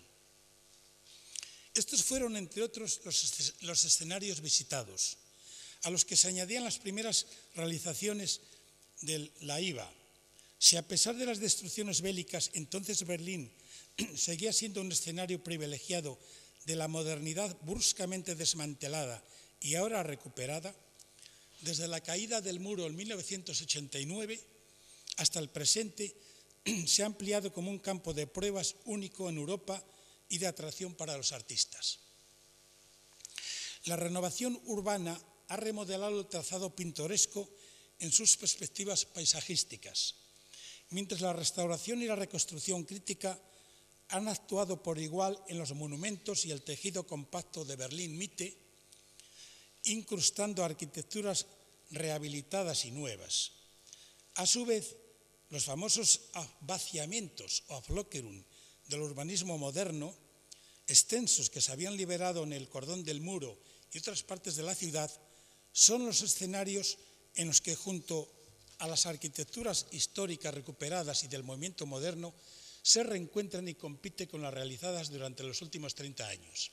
Estos fueron, entre otros, los escenarios visitados, a los que se añadían las primeras realizaciones de la IVA. Si a pesar de las destrucciones bélicas, entonces Berlín seguía siendo un escenario privilegiado de la modernidad bruscamente desmantelada y ahora recuperada, desde la caída del muro en 1989 hasta el presente se ha ampliado como un campo de pruebas único en Europa y de atracción para los artistas. La renovación urbana ha remodelado el trazado pintoresco en sus perspectivas paisajísticas, mientras la restauración y la reconstrucción crítica han actuado por igual en los monumentos y el tejido compacto de Berlín-Mitte, incrustando arquitecturas rehabilitadas y nuevas. A su vez, los famosos vaciamientos o Auflockerung del urbanismo moderno, extensos que se habían liberado en el cordón del muro y otras partes de la ciudad, son los escenarios en los que, junto a las arquitecturas históricas recuperadas y del movimiento moderno, se reencuentran y compiten con las realizadas durante los últimos 30 años.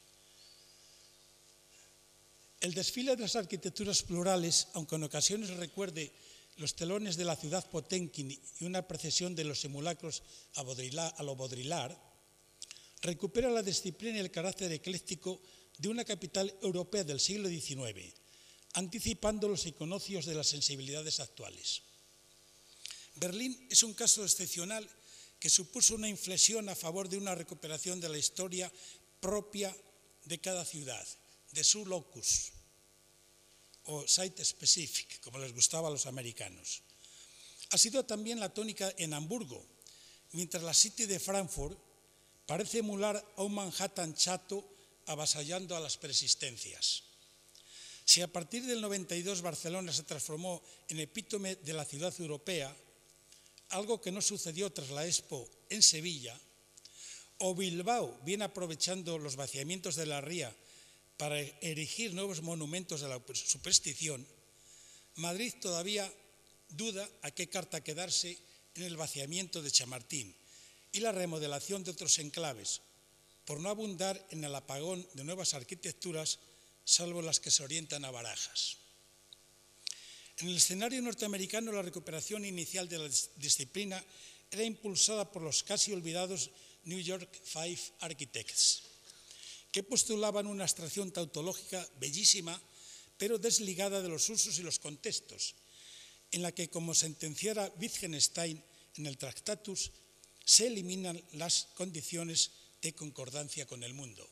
El desfile de las arquitecturas plurales, aunque en ocasiones recuerde los telones de la ciudad Potemkin y una procesión de los simulacros a lo Baudrillard, recupera la disciplina y el carácter ecléctico de una capital europea del siglo XIX, anticipando los equinoccios de las sensibilidades actuales. Berlín es un caso excepcional que supuso una inflexión a favor de una recuperación de la historia propia de cada ciudad, de su locus, o site specific, como les gustaba a los americanos. Ha sido también la tónica en Hamburgo, mientras la City de Frankfurt parece emular a un Manhattan chato avasallando a las persistencias. Si a partir del 92 Barcelona se transformó en epítome de la ciudad europea, algo que no sucedió tras la Expo en Sevilla, o Bilbao viene aprovechando los vaciamientos de la ría para erigir nuevos monumentos de la superstición, Madrid todavía duda a qué carta quedarse en el vaciamiento de Chamartín y la remodelación de otros enclaves, por no abundar en el apagón de nuevas arquitecturas, salvo las que se orientan a Barajas. En el escenario norteamericano, la recuperación inicial de la disciplina era impulsada por los casi olvidados New York Five Architects, que postulaban una abstracción tautológica bellísima, pero desligada de los usos y los contextos, en la que, como sentenciara Wittgenstein en el Tractatus, se eliminan las condiciones de concordancia con el mundo.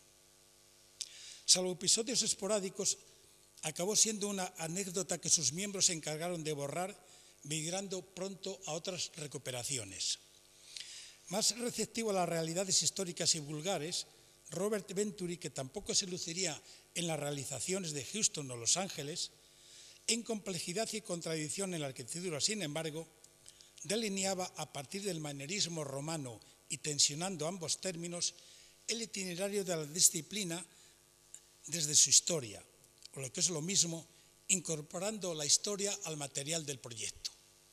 Salvo episodios esporádicos, acabó siendo una anécdota que sus miembros se encargaron de borrar, migrando pronto a otras recuperaciones. Más receptivo a las realidades históricas y vulgares, Robert Venturi, que tampoco se luciría en las realizaciones de Houston o Los Ángeles, en complejidad y contradicción en la arquitectura, sin embargo, delineaba a partir del manierismo romano y tensionando ambos términos el itinerario de la disciplina desde su historia, o lo que es lo mismo, incorporando la historia al material del proyecto.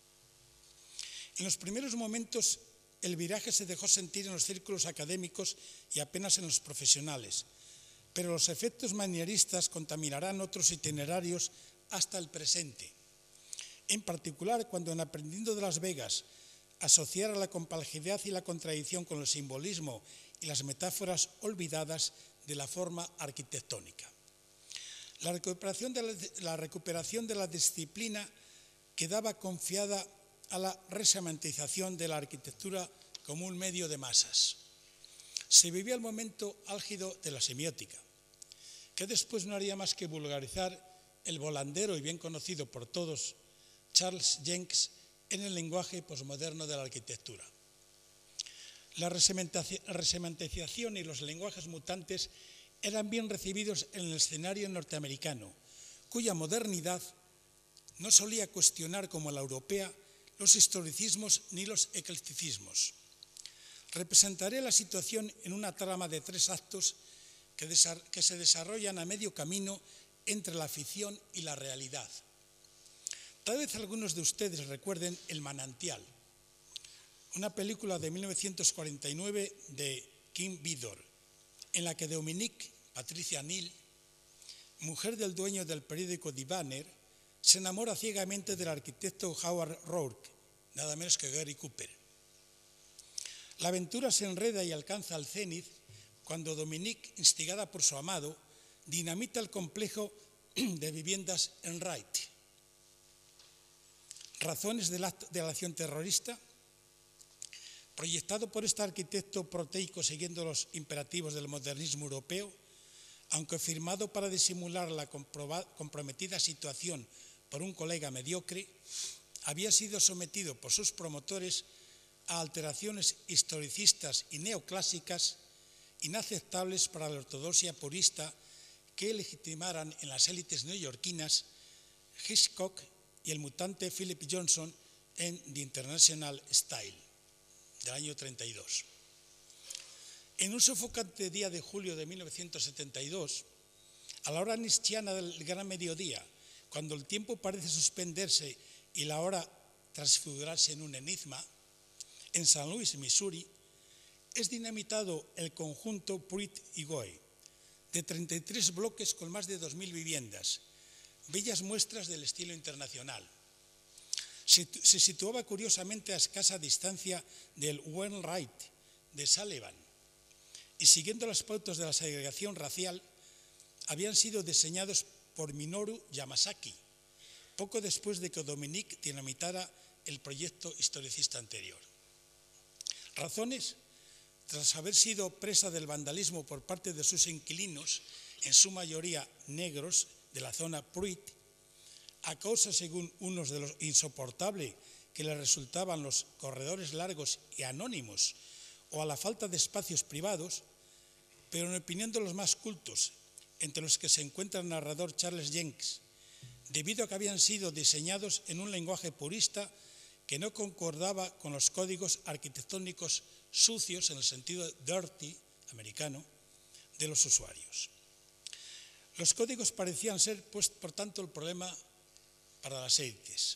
En los primeros momentos, el viraje se dejó sentir en los círculos académicos y apenas en los profesionales, pero los efectos manieristas contaminarán otros itinerarios hasta el presente. En particular, cuando en Aprendiendo de Las Vegas asociara la complejidad y la contradicción con el simbolismo y las metáforas olvidadas de la forma arquitectónica. La recuperación de la disciplina quedaba confiada a la resemantización de la arquitectura como un medio de masas. Se vivía el momento álgido de la semiótica, que después no haría más que vulgarizar el volandero y bien conocido por todos Charles Jencks en el lenguaje posmoderno de la arquitectura. La resemantización y los lenguajes mutantes eran bien recibidos en el escenario norteamericano, cuya modernidad no solía cuestionar como la europea los historicismos ni los eclecticismos. Representaré la situación en una trama de 3 actos que se desarrollan a medio camino entre la ficción y la realidad. Tal vez algunos de ustedes recuerden El manantial, una película de 1949 de Kim Vidor, en la que Dominique Patricia Neal, mujer del dueño del periódico The Banner, se enamora ciegamente del arquitecto Howard Rourke, nada menos que Gary Cooper. La aventura se enreda y alcanza al cenit cuando Dominique, instigada por su amado, dinamita el complejo de viviendas en Wright. Razones de la acción terrorista. Proyectado por este arquitecto proteico siguiendo los imperativos del modernismo europeo, aunque firmado para disimular la comprometida situación por un colega mediocre, había sido sometido por sus promotores a alteraciones historicistas y neoclásicas inaceptables para la ortodoxia purista que legitimaran en las élites neoyorquinas Hitchcock y el mutante Philip Johnson en The International Style, del año 32. En un sofocante día de julio de 1972, a la hora nietzscheana del gran mediodía, cuando el tiempo parece suspenderse y la hora transfigurarse en un enigma, en San Luis, Missouri, es dinamitado el conjunto Pruitt y Goey, de 33 bloques con más de 2.000 viviendas, bellas muestras del estilo internacional. Se situaba curiosamente a escasa distancia del Wainwright de Sullivan y, siguiendo las pautas de la segregación racial, habían sido diseñados por Minoru Yamasaki, poco después de que Dominique dinamitara el proyecto historicista anterior. Razones: tras haber sido presa del vandalismo por parte de sus inquilinos, en su mayoría negros, de la zona Pruitt, a causa, según unos, de lo insoportable que les resultaban los corredores largos y anónimos, o a la falta de espacios privados, pero en opinión de los más cultos, entre los que se encuentra el narrador Charles Jenks, debido a que habían sido diseñados en un lenguaje purista que no concordaba con los códigos arquitectónicos sucios, en el sentido dirty, americano, de los usuarios. Los códigos parecían ser, pues, por tanto, el problema para las élites.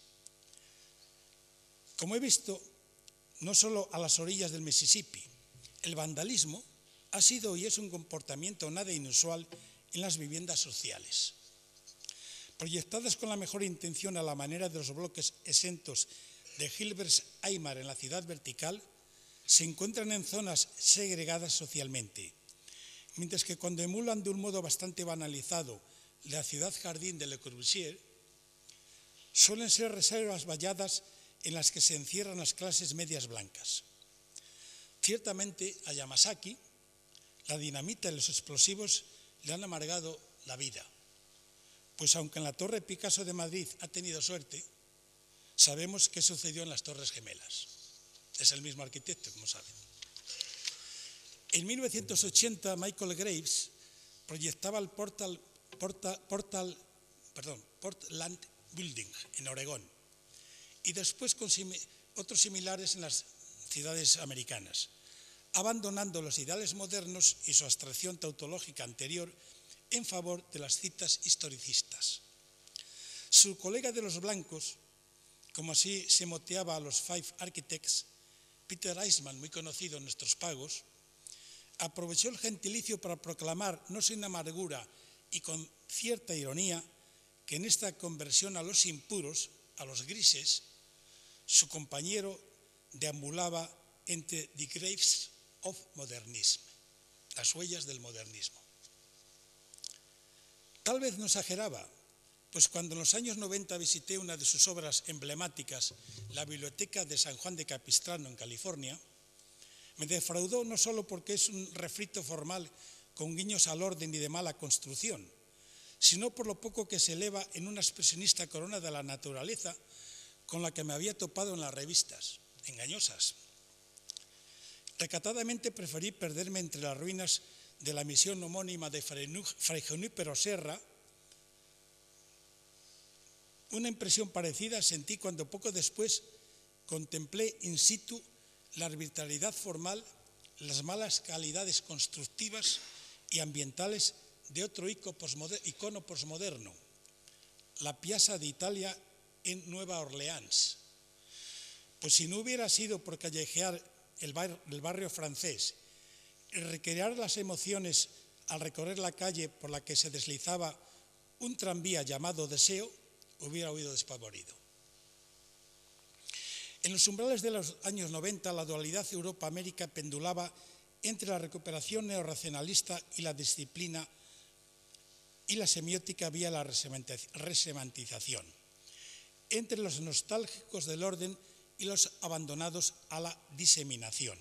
Como he visto, no solo a las orillas del Mississippi, el vandalismo ha sido y es un comportamiento nada inusual en las viviendas sociales. Proyectadas con la mejor intención a la manera de los bloques exentos de Hilbers-Aymar en la Ciudad Vertical, se encuentran en zonas segregadas socialmente, mientras que cuando emulan de un modo bastante banalizado la ciudad jardín de Le Corbusier, suelen ser reservas valladas en las que se encierran las clases medias blancas. Ciertamente, a Yamasaki, la dinamita y los explosivos le han amargado la vida, pues aunque en la Torre Picasso de Madrid ha tenido suerte, sabemos qué sucedió en las Torres Gemelas. Es el mismo arquitecto, como saben. En 1980, Michael Graves proyectaba el Portland Building en Oregón y después con otros similares en las ciudades americanas, abandonando los ideales modernos y su abstracción tautológica anterior en favor de las citas historicistas. Su colega de los blancos, como así se moteaba a los Five Architects, Peter Eisman, muy conocido en nuestros pagos, aprovechó el gentilicio para proclamar, no sin amargura y con cierta ironía, que en esta conversión a los impuros, a los grises, su compañero deambulaba entre the graves of modernism, las huellas del modernismo. Tal vez no exageraba, pues cuando en los años 90 visité una de sus obras emblemáticas, la Biblioteca de San Juan de Capistrano, en California, me defraudó no solo porque es un refrito formal con guiños al orden y de mala construcción, sino por lo poco que se eleva en una expresionista corona de la naturaleza con la que me había topado en las revistas, engañosas. Recatadamente preferí perderme entre las ruinas de la misión homónima de Fray Junípero Serra. Una impresión parecida sentí cuando poco después contemplé in situ la arbitrariedad formal, las malas calidades constructivas y ambientales de otro icono posmoderno, la Piazza d'Italia en Nueva Orleans. Pues si no hubiera sido por callejear el barrio francés y recrear las emociones al recorrer la calle por la que se deslizaba un tranvía llamado Deseo, hubiera huido despavorido. En los umbrales de los años 90, la dualidad Europa-América pendulaba entre la recuperación neorracionalista y la disciplina y la semiótica vía la resemantización, entre los nostálgicos del orden y los abandonados a la diseminación.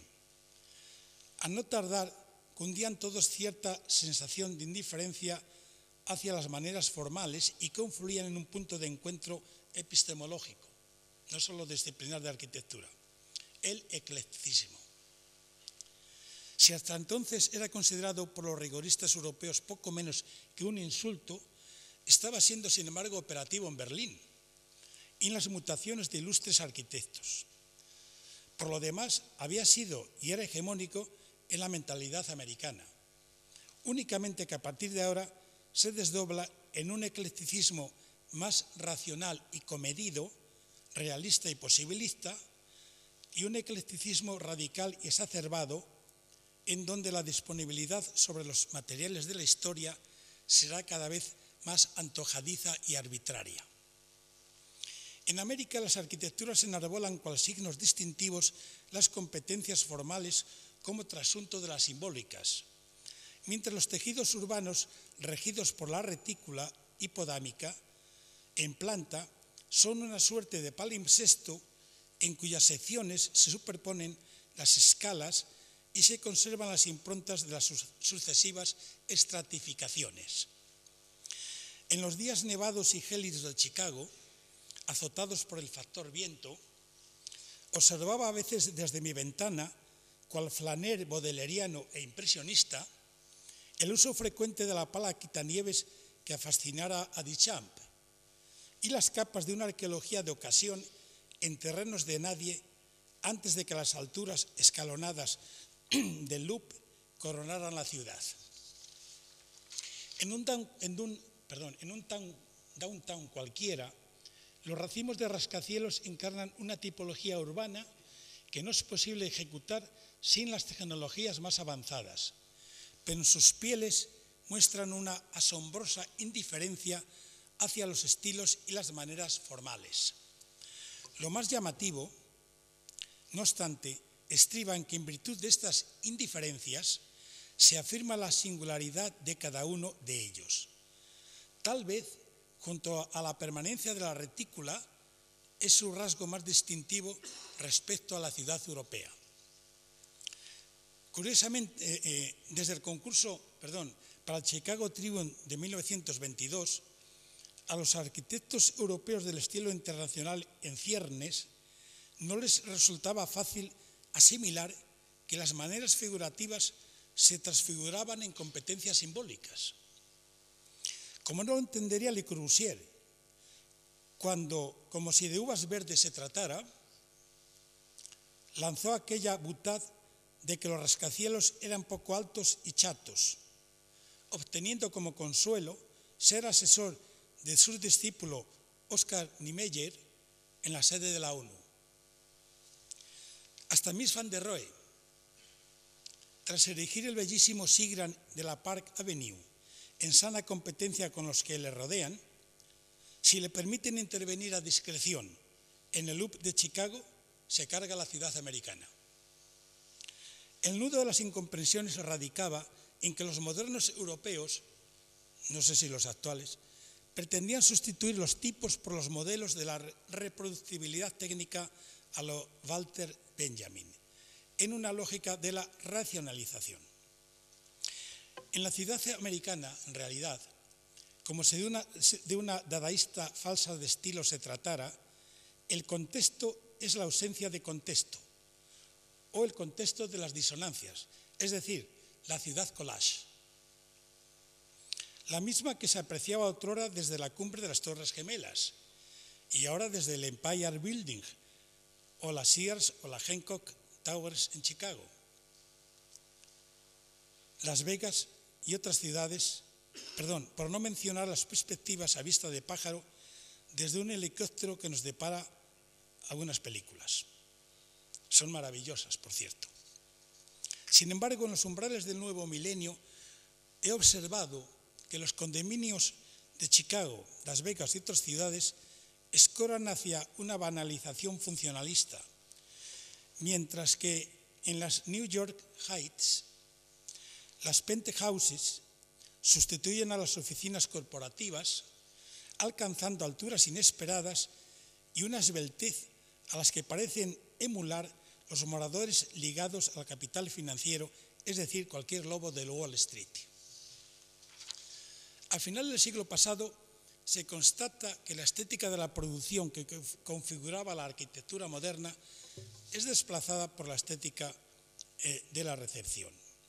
A no tardar, cundían todos cierta sensación de indiferencia hacia las maneras formales y confluían en un punto de encuentro epistemológico, no solo disciplinar de arquitectura, el eclecticismo. Si hasta entonces era considerado por los rigoristas europeos poco menos que un insulto, estaba siendo sin embargo operativo en Berlín y en las mutaciones de ilustres arquitectos. Por lo demás, había sido y era hegemónico en la mentalidad americana, únicamente que a partir de ahora se desdobla en un eclecticismo más racional y comedido, realista y posibilista, y un eclecticismo radical y exacerbado, en donde la disponibilidad sobre los materiales de la historia será cada vez más antojadiza y arbitraria. En América las arquitecturas enarbolan cual signos distintivos las competencias formales como trasunto de las simbólicas, mientras los tejidos urbanos regidos por la retícula hipodámica en planta son una suerte de palimpsesto en cuyas secciones se superponen las escalas y se conservan las improntas de las sucesivas estratificaciones. En los días nevados y gélidos de Chicago, azotados por el factor viento, observaba a veces desde mi ventana, cual flaner bodeleriano e impresionista, el uso frecuente de la pala quitanieves que fascinara a Duchamp y las capas de una arqueología de ocasión en terrenos de nadie antes de que las alturas escalonadas del Loop coronaran la ciudad. En un downtown cualquiera, los racimos de rascacielos encarnan una tipología urbana que no es posible ejecutar sin las tecnologías más avanzadas, pero en sus pieles muestran una asombrosa indiferencia hacia los estilos y las maneras formales. Lo más llamativo, no obstante, estriba en que en virtud de estas indiferencias se afirma la singularidad de cada uno de ellos. Tal vez, junto a la permanencia de la retícula, es su rasgo más distintivo respecto a la ciudad europea. Curiosamente, desde el concurso para el Chicago Tribune de 1922, a los arquitectos europeos del estilo internacional en ciernes no les resultaba fácil asimilar que las maneras figurativas se transfiguraban en competencias simbólicas. Como no lo entendería Le Corbusier, cuando, como si de uvas verdes se tratara, lanzó aquella butad de que los rascacielos eran poco altos y chatos, obteniendo como consuelo ser asesor de su discípulo Oscar Niemeyer en la sede de la ONU. Hasta Mies van der Rohe, tras erigir el bellísimo Seagram de la Park Avenue en sana competencia con los que le rodean, si le permiten intervenir a discreción en el Loop de Chicago, se carga la ciudad americana. El nudo de las incomprensiones radicaba en que los modernos europeos, no sé si los actuales, pretendían sustituir los tipos por los modelos de la reproducibilidad técnica a lo Walter Benjamin, en una lógica de la racionalización. En la ciudad americana, en realidad, como si de una dadaísta falsa de estilo se tratara, el contexto es la ausencia de contexto, o el contexto de las disonancias, es decir, la ciudad collage. La misma que se apreciaba otrora desde la cumbre de las Torres Gemelas y ahora desde el Empire Building o la Sears o la Hancock Towers en Chicago. Las Vegas y otras ciudades, por no mencionar las perspectivas a vista de pájaro desde un helicóptero que nos depara algunas películas. Son maravillosas, por cierto. Sin embargo, en los umbrales del nuevo milenio he observado que los condominios de Chicago, Las Vegas y otras ciudades escoran hacia una banalización funcionalista, mientras que en las New York Heights las penthouses sustituyen a las oficinas corporativas, alcanzando alturas inesperadas y una esbeltez a las que parecen emular los moradores ligados al capital financiero, es decir, cualquier lobo de Wall Street. Al final del siglo pasado se constata que la estética de la producción que configuraba la arquitectura moderna es desplazada por la estética de la recepción.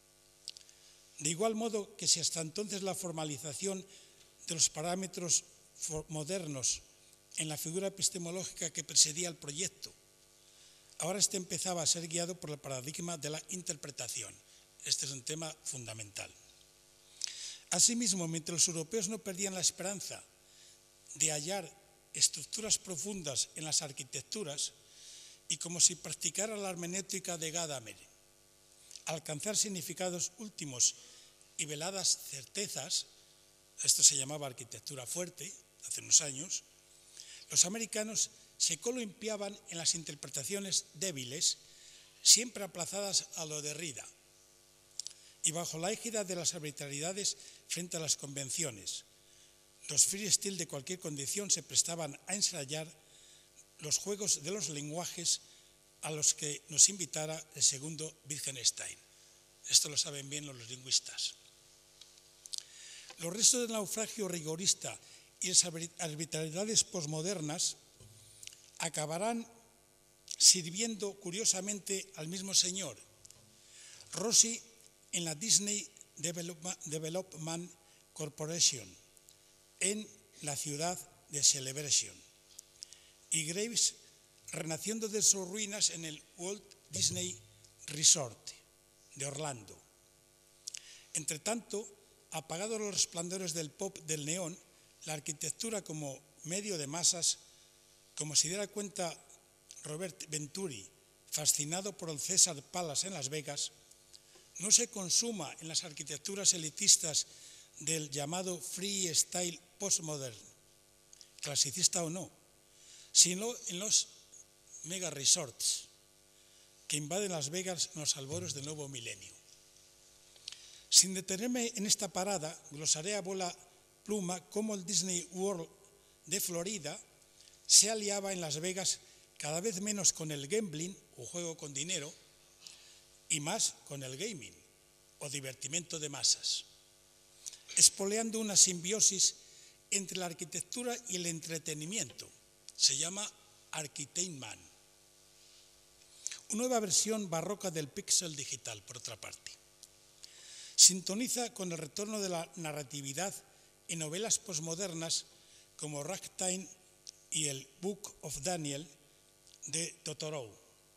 De igual modo que si hasta entonces la formalización de los parámetros modernos en la figura epistemológica que precedía el proyecto, ahora este empezaba a ser guiado por el paradigma de la interpretación. Este es un tema fundamental. Asimismo, mientras los europeos no perdían la esperanza de hallar estructuras profundas en las arquitecturas y como si practicara la hermenéutica de Gadamer, alcanzar significados últimos y veladas certezas, esto se llamaba arquitectura fuerte hace unos años, los americanos se columpiaban en las interpretaciones débiles, siempre aplazadas a lo Derrida, y bajo la égida de las arbitrariedades frente a las convenciones. Los freestyle de cualquier condición se prestaban a ensayar los juegos de los lenguajes a los que nos invitara el segundo Wittgenstein. Esto lo saben bien los lingüistas. Los restos del naufragio rigorista y las arbitrariedades posmodernas acabarán sirviendo curiosamente al mismo señor. Rossi en la Disney Development Corporation, en la ciudad de Celebration, y Graves renaciendo de sus ruinas en el Walt Disney Resort de Orlando. Entre tanto, apagados los resplandores del pop del neón, la arquitectura como medio de masas, como se diera cuenta Robert Venturi, fascinado por el César Palace en Las Vegas, no se consuma en las arquitecturas elitistas del llamado freestyle postmodern, clasicista o no, sino en los mega resorts que invaden Las Vegas en los albores del nuevo milenio. Sin detenerme en esta parada, glosaré a bola pluma cómo el Disney World de Florida se aliaba en Las Vegas cada vez menos con el gambling o juego con dinero y más con el gaming o divertimento de masas, espoleando una simbiosis entre la arquitectura y el entretenimiento. Se llama Architainment, una nueva versión barroca del píxel digital, por otra parte. Sintoniza con el retorno de la narratividad en novelas posmodernas como Ragtime y el Book of Daniel de Totoro,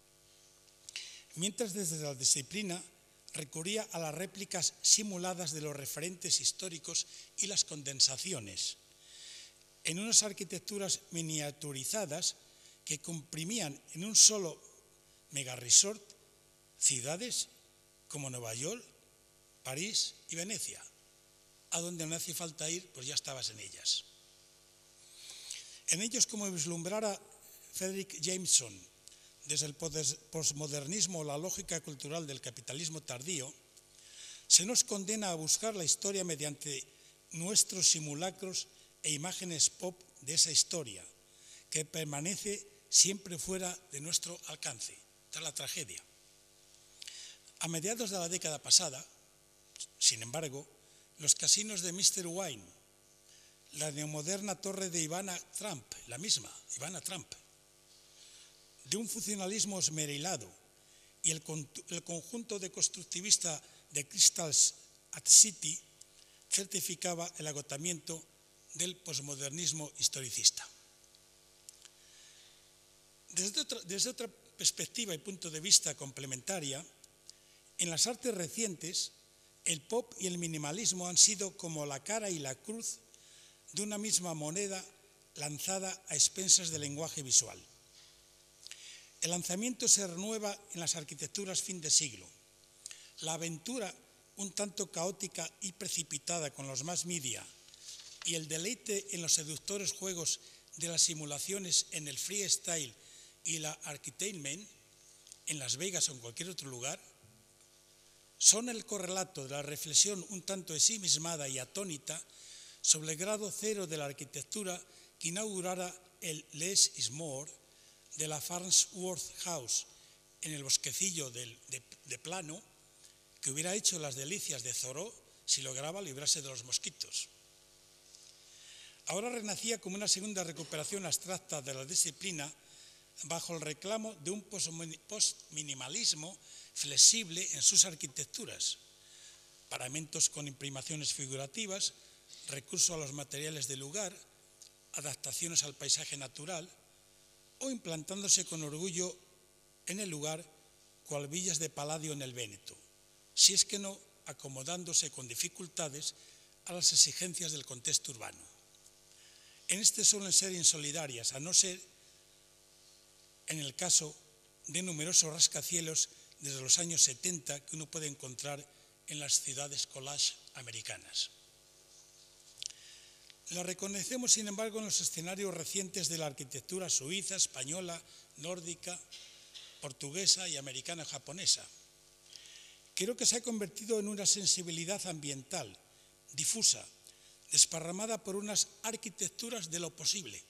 mientras desde la disciplina recurría a las réplicas simuladas de los referentes históricos y las condensaciones, en unas arquitecturas miniaturizadas que comprimían en un solo megaresort ciudades como Nueva York, París y Venecia, a donde no hacía falta ir, pues ya estabas en ellas. En ellos, como vislumbrara Frederick Jameson, desde el posmodernismo o la lógica cultural del capitalismo tardío, se nos condena a buscar la historia mediante nuestros simulacros e imágenes pop de esa historia, que permanece siempre fuera de nuestro alcance. Esta es la tragedia. A mediados de la década pasada, sin embargo, los casinos de Mr. Wine, la neomoderna torre de Ivana Trump, la misma, Ivana Trump, de un funcionalismo esmerilado y el conjunto de constructivista de Crystals at City certificaba el agotamiento del posmodernismo historicista. Desde otra perspectiva y punto de vista complementaria, en las artes recientes, el pop y el minimalismo han sido como la cara y la cruz de una misma moneda lanzada a expensas del lenguaje visual. El lanzamiento se renueva en las arquitecturas fin de siglo. La aventura, un tanto caótica y precipitada con los mass media, y el deleite en los seductores juegos de las simulaciones en el freestyle y la architainment, en Las Vegas o en cualquier otro lugar, son el correlato de la reflexión un tanto ensimismada y atónita sobre el grado cero de la arquitectura que inaugurara el Less is More de la Farnsworth House en el bosquecillo de Plano, que hubiera hecho las delicias de Thoreau si lograba librarse de los mosquitos. Ahora renacía como una segunda recuperación abstracta de la disciplina bajo el reclamo de un postminimalismo flexible en sus arquitecturas, paramentos con imprimaciones figurativas, recurso a los materiales del lugar, adaptaciones al paisaje natural, o implantándose con orgullo en el lugar cual villas de Palladio en el Véneto, si es que no acomodándose con dificultades a las exigencias del contexto urbano. En este suelen ser insolidarias, a no ser en el caso de numerosos rascacielos desde los años 70 que uno puede encontrar en las ciudades collage americanas. La reconocemos, sin embargo, en los escenarios recientes de la arquitectura suiza, española, nórdica, portuguesa y americana japonesa. Creo que se ha convertido en una sensibilidad ambiental, difusa, desparramada por unas arquitecturas de lo posible.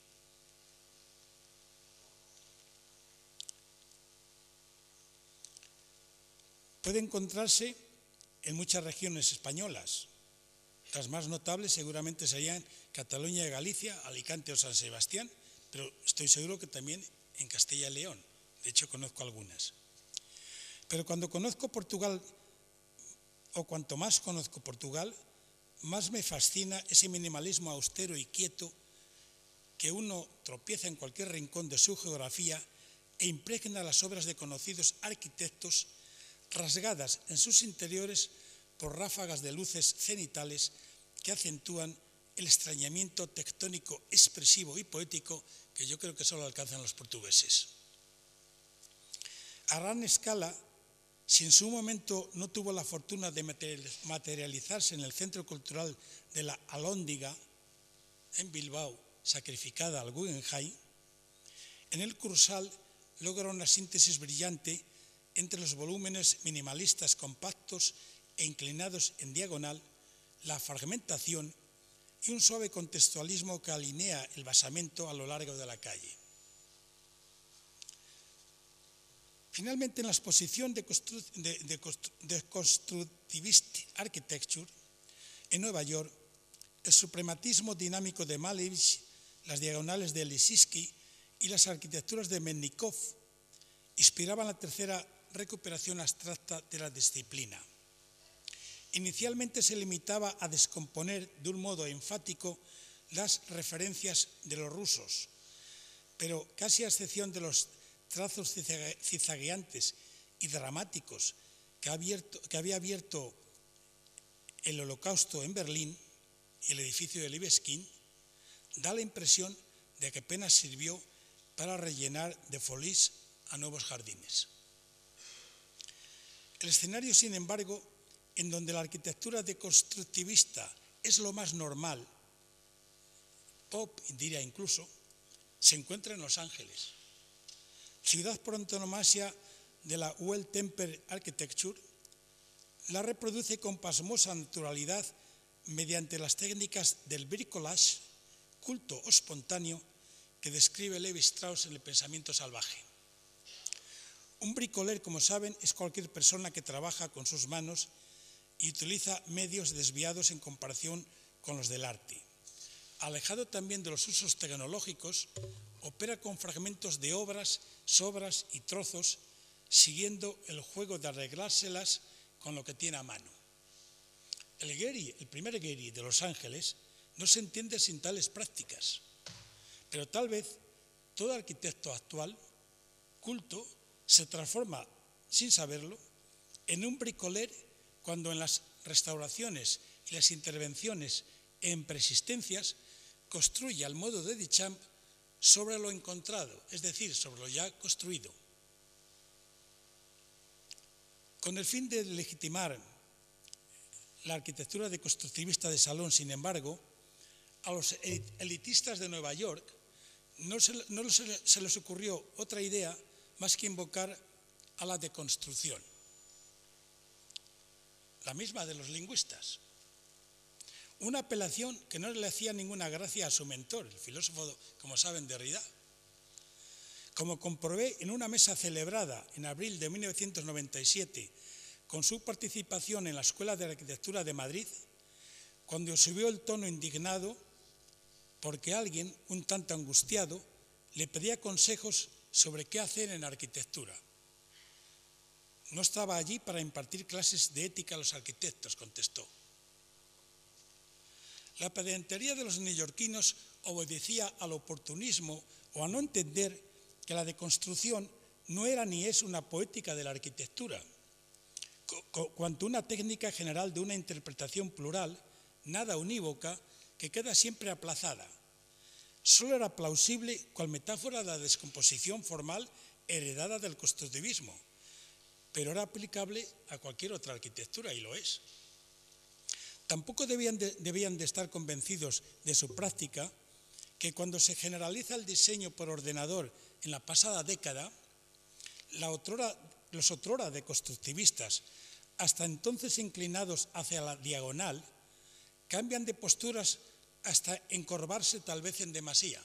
Puede encontrarse en muchas regiones españolas. Las más notables seguramente serían Cataluña y Galicia, Alicante o San Sebastián, pero estoy seguro que también en Castilla y León. De hecho, conozco algunas. Pero cuando conozco Portugal, o cuanto más conozco Portugal, más me fascina ese minimalismo austero y quieto que uno tropieza en cualquier rincón de su geografía e impregna las obras de conocidos arquitectos rasgadas en sus interiores por ráfagas de luces cenitales que acentúan el extrañamiento tectónico expresivo y poético que yo creo que solo alcanzan los portugueses. A gran escala, si en su momento no tuvo la fortuna de materializarse en el Centro Cultural de la Alhóndiga, en Bilbao, sacrificada al Guggenheim, en el Cursal logra una síntesis brillante entre los volúmenes minimalistas compactos e inclinados en diagonal, la fragmentación y un suave contextualismo que alinea el basamento a lo largo de la calle. Finalmente, en la exposición de Constructivist Architecture en Nueva York, el suprematismo dinámico de Malevich, las diagonales de Lissinsky y las arquitecturas de Mennikov inspiraban la tercera recuperación abstracta de la disciplina. Inicialmente se limitaba a descomponer de un modo enfático las referencias de los rusos, pero casi a excepción de los trazos zigzagueantes y dramáticos que había abierto el Holocausto en Berlín y el edificio de Libeskind, da la impresión de que apenas sirvió para rellenar de folies a nuevos jardines. El escenario, sin embargo, en donde la arquitectura deconstructivista es lo más normal, pop diría incluso, se encuentra en Los Ángeles, ciudad por antonomasia de la well-tempered architecture. La reproduce con pasmosa naturalidad mediante las técnicas del bricolage, culto o espontáneo, que describe Levi Strauss en El pensamiento salvaje. Un bricoler, como saben, es cualquier persona que trabaja con sus manos y utiliza medios desviados en comparación con los del arte. Alejado también de los usos tecnológicos, opera con fragmentos de obras, sobras y trozos siguiendo el juego de arreglárselas con lo que tiene a mano. El primer Gehry de Los Ángeles no se entiende sin tales prácticas, pero tal vez todo arquitecto actual, culto, se transforma, sin saberlo, en un bricoler cuando en las restauraciones y las intervenciones en preexistencias construye al modo de Duchamp sobre lo encontrado, es decir, sobre lo ya construido. Con el fin de legitimar la arquitectura deconstructivista de salón, sin embargo, a los elitistas de Nueva York no se les ocurrió otra idea más que invocar a la deconstrucción, la misma de los lingüistas. Una apelación que no le hacía ninguna gracia a su mentor, el filósofo, como saben, Derrida. Como comprobé en una mesa celebrada en abril de 1997 con su participación en la Escuela de Arquitectura de Madrid, cuando subió el tono indignado porque alguien, un tanto angustiado, le pedía consejos sobre qué hacer en arquitectura. No estaba allí para impartir clases de ética a los arquitectos, contestó. La pedantería de los neoyorquinos obedecía al oportunismo o a no entender que la deconstrucción no era ni es una poética de la arquitectura, cuanto una técnica general de una interpretación plural, nada unívoca, que queda siempre aplazada. Solo era plausible cual metáfora de la descomposición formal heredada del constructivismo, pero era aplicable a cualquier otra arquitectura, y lo es. Tampoco debían de estar convencidos de su práctica que cuando se generaliza el diseño por ordenador en la pasada década, los otrora deconstructivistas, hasta entonces inclinados hacia la diagonal, cambian de posturas hasta encorvarse tal vez en demasía.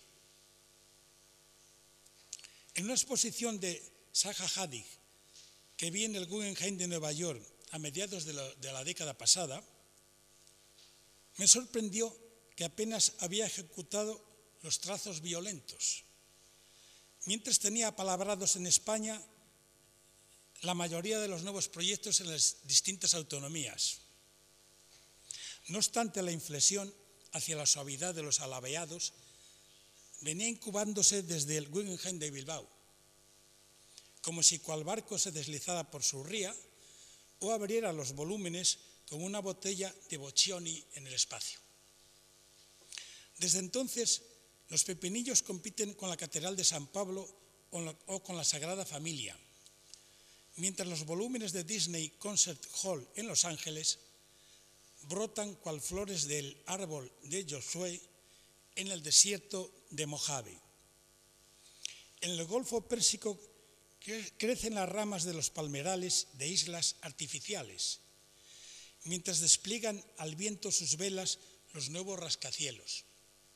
En una exposición de Zaha Hadid que vi en el Guggenheim de Nueva York a mediados de la década pasada, me sorprendió que apenas había ejecutado los trazos violentos, mientras tenía apalabrados en España la mayoría de los nuevos proyectos en las distintas autonomías. No obstante, la inflexión hacia la suavidad de los alabeados venía incubándose desde el Guggenheim de Bilbao, como si cual barco se deslizara por su ría o abriera los volúmenes como una botella de Boccioni en el espacio. Desde entonces, los pepinillos compiten con la Catedral de San Pablo o con la Sagrada Familia, mientras los volúmenes de Disney Concert Hall en Los Ángeles brotan cual flores del árbol de Josué en el desierto de Mojave. En el Golfo Pérsico crecen las ramas de los palmerales de islas artificiales, mientras despliegan al viento sus velas los nuevos rascacielos.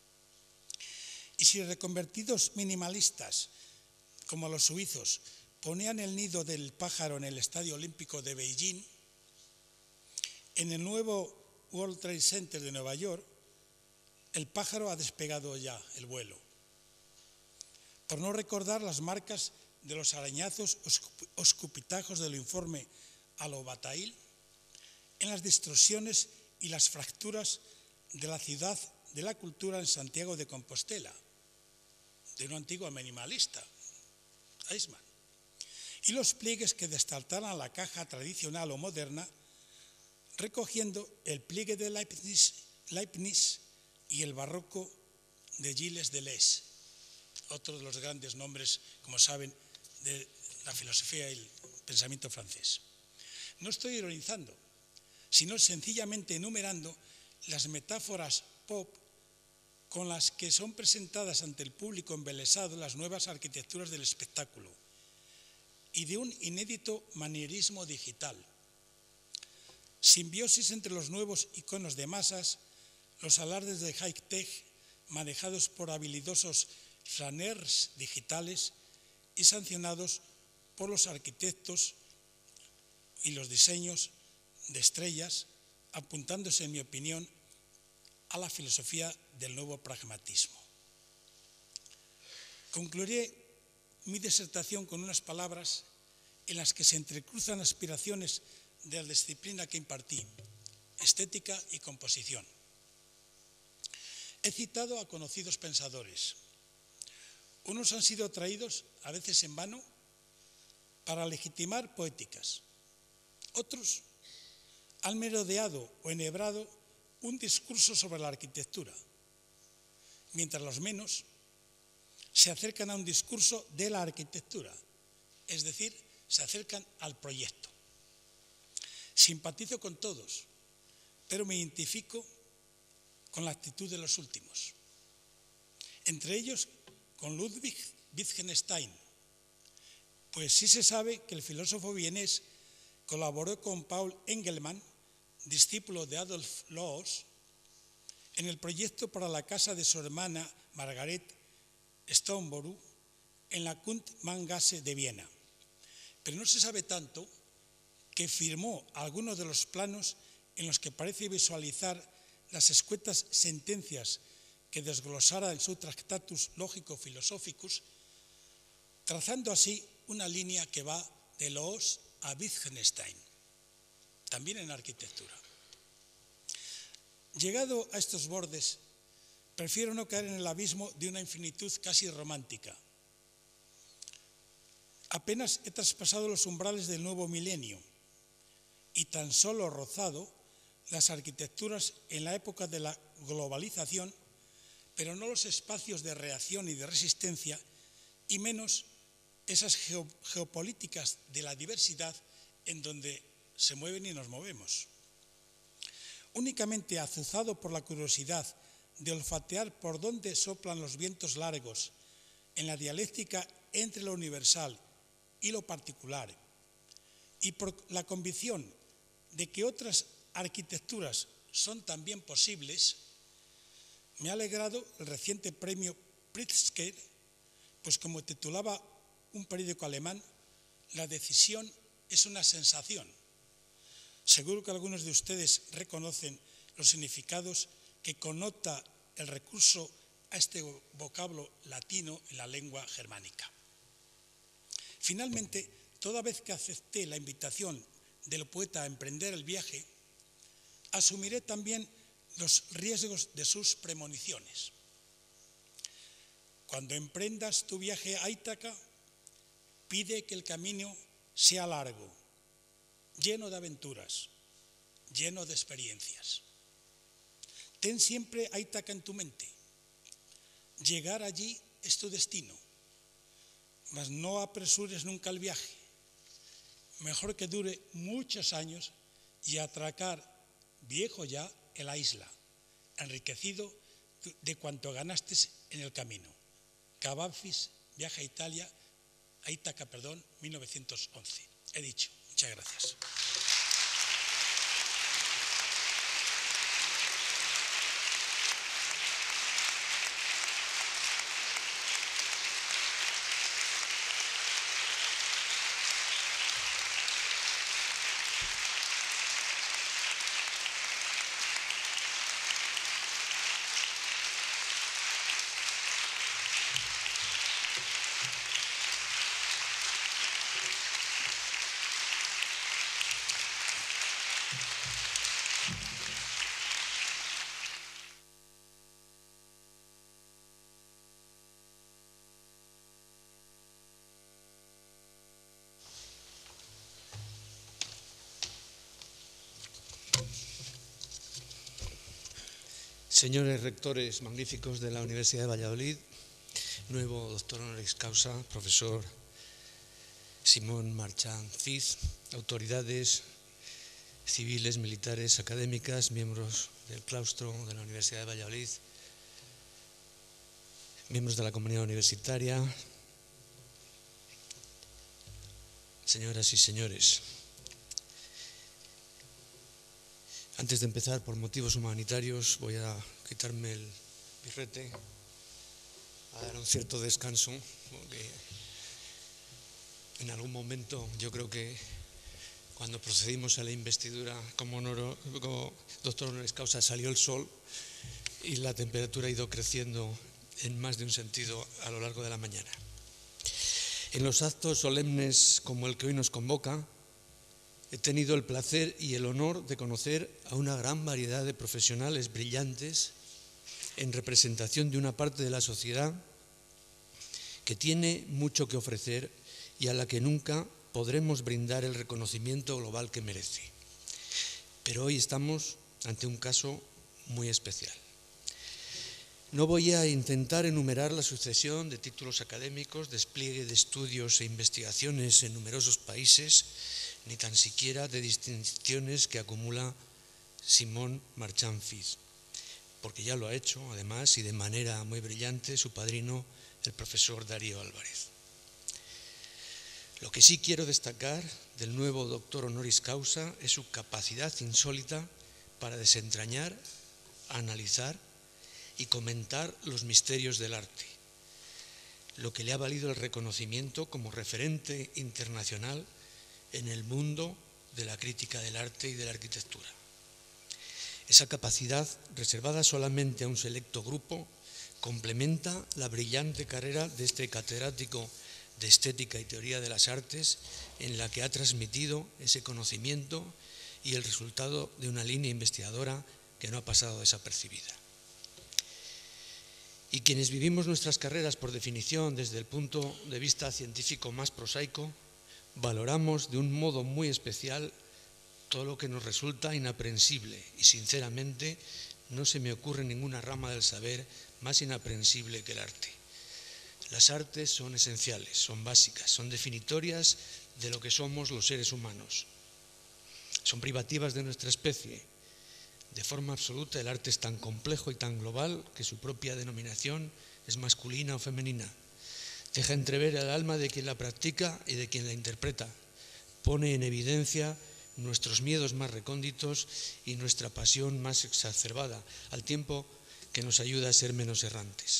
Y si reconvertidos minimalistas, como los suizos, ponían el nido del pájaro en el Estadio Olímpico de Beijing, en el nuevo World Trade Center de Nueva York, el pájaro ha despegado ya el vuelo. Por no recordar las marcas de los arañazos o escupitajos del informe a lo Bataille, en las distorsiones y las fracturas de la ciudad de la cultura en Santiago de Compostela, de un antiguo minimalista, Eichmann, y los pliegues que destartaran la caja tradicional o moderna, recogiendo el pliegue de Leibniz y el barroco de Gilles Deleuze, otro de los grandes nombres, como saben, de la filosofía y el pensamiento francés. No estoy ironizando, sino sencillamente enumerando las metáforas pop con las que son presentadas ante el público embelesado las nuevas arquitecturas del espectáculo y de un inédito manierismo digital. Simbiosis entre los nuevos iconos de masas, los alardes de high-tech manejados por habilidosos flaneurs digitales y sancionados por los arquitectos y los diseños de estrellas, apuntándose, en mi opinión, a la filosofía del nuevo pragmatismo. Concluiré mi disertación con unas palabras en las que se entrecruzan aspiraciones de la disciplina que impartí, estética y composición. He citado a conocidos pensadores. Unos han sido traídos, a veces en vano, para legitimar poéticas. Otros han merodeado o enhebrado un discurso sobre la arquitectura, mientras los menos se acercan a un discurso de la arquitectura, es decir, se acercan al proyecto. Simpatizo con todos, pero me identifico con la actitud de los últimos. Entre ellos, con Ludwig Wittgenstein, pues sí se sabe que el filósofo vienés colaboró con Paul Engelmann, discípulo de Adolf Loos, en el proyecto para la casa de su hermana Margaret Stoneborough en la Kunstmanngasse de Viena. Pero no se sabe tanto que firmó algunos de los planos en los que parece visualizar las escuetas sentencias que desglosara en su Tractatus Logico-Philosophicus, trazando así una línea que va de Loos a Wittgenstein, también en arquitectura. Llegado a estos bordes, prefiero no caer en el abismo de una infinitud casi romántica. Apenas he traspasado los umbrales del nuevo milenio y tan solo rozado las arquitecturas en la época de la globalización, pero no los espacios de reacción y de resistencia, y menos esas geopolíticas de la diversidad en donde se mueven y nos movemos. Únicamente azuzado por la curiosidad de olfatear por dónde soplan los vientos largos en la dialéctica entre lo universal y lo particular, y por la convicción de que otras arquitecturas son también posibles, me ha alegrado el reciente premio Pritzker, pues como titulaba un periódico alemán, la decisión es una sensación. Seguro que algunos de ustedes reconocen los significados que connota el recurso a este vocablo latino en la lengua germánica. Finalmente, toda vez que acepté la invitación del poeta a emprender el viaje, asumiré también los riesgos de sus premoniciones. Cuando emprendas tu viaje a Ítaca, pide que el camino sea largo, lleno de aventuras, lleno de experiencias. Ten siempre a Ítaca en tu mente. Llegar allí es tu destino, mas no apresures nunca el viaje. Mejor que dure muchos años y atracar, viejo ya, en la isla, enriquecido de cuanto ganaste en el camino. Cavafis, viaje a Ítaca, 1911. He dicho. Muchas gracias. Señores rectores magníficos de la Universidad de Valladolid, nuevo doctor honoris causa, profesor Simón Marchán Cid, autoridades civiles, militares, académicas, miembros del claustro de la Universidad de Valladolid, miembros de la comunidad universitaria, señoras y señores. Antes de empezar, por motivos humanitarios, voy a quitarme el birrete, a dar un cierto descanso, porque en algún momento yo creo que cuando procedimos a la investidura como doctor honoris causa salió el sol y la temperatura ha ido creciendo en más de un sentido a lo largo de la mañana. En los actos solemnes como el que hoy nos convoca, he tenido el placer y el honor de conocer a una gran variedad de profesionales brillantes en representación de una parte de la sociedad que tiene mucho que ofrecer y a la que nunca podremos brindar el reconocimiento global que merece. Pero hoy estamos ante un caso muy especial. No voy a intentar enumerar la sucesión de títulos académicos, despliegue de estudios e investigaciones en numerosos países, ni tan siquiera de distinciones que acumula Simón Marchand Fils, porque ya lo ha hecho, además, y de manera muy brillante, su padrino, el profesor Darío Álvarez. Lo que sí quiero destacar del nuevo doctor honoris causa es su capacidad insólita para desentrañar, analizar y comentar los misterios del arte, lo que le ha valido el reconocimiento como referente internacional en el mundo de la crítica del arte y de la arquitectura. Esa capacidad, reservada solamente a un selecto grupo, complementa la brillante carrera de este catedrático de Estética y Teoría de las Artes, en la que ha transmitido ese conocimiento y el resultado de una línea investigadora que no ha pasado desapercibida. Y quienes vivimos nuestras carreras por definición desde el punto de vista científico más prosaico, valoramos de un modo muy especial todo lo que nos resulta inaprensible y sinceramente no se me ocurre ninguna rama del saber más inaprensible que el arte. Las artes son esenciales, son básicas, son definitorias de lo que somos los seres humanos. Son privativas de nuestra especie. De forma absoluta, el arte es tan complejo y tan global que su propia denominación es masculina o femenina. Deja entrever el alma de quien la practica y de quien la interpreta. Pone en evidencia nuestros miedos más recónditos y nuestra pasión más exacerbada, al tiempo que nos ayuda a ser menos errantes.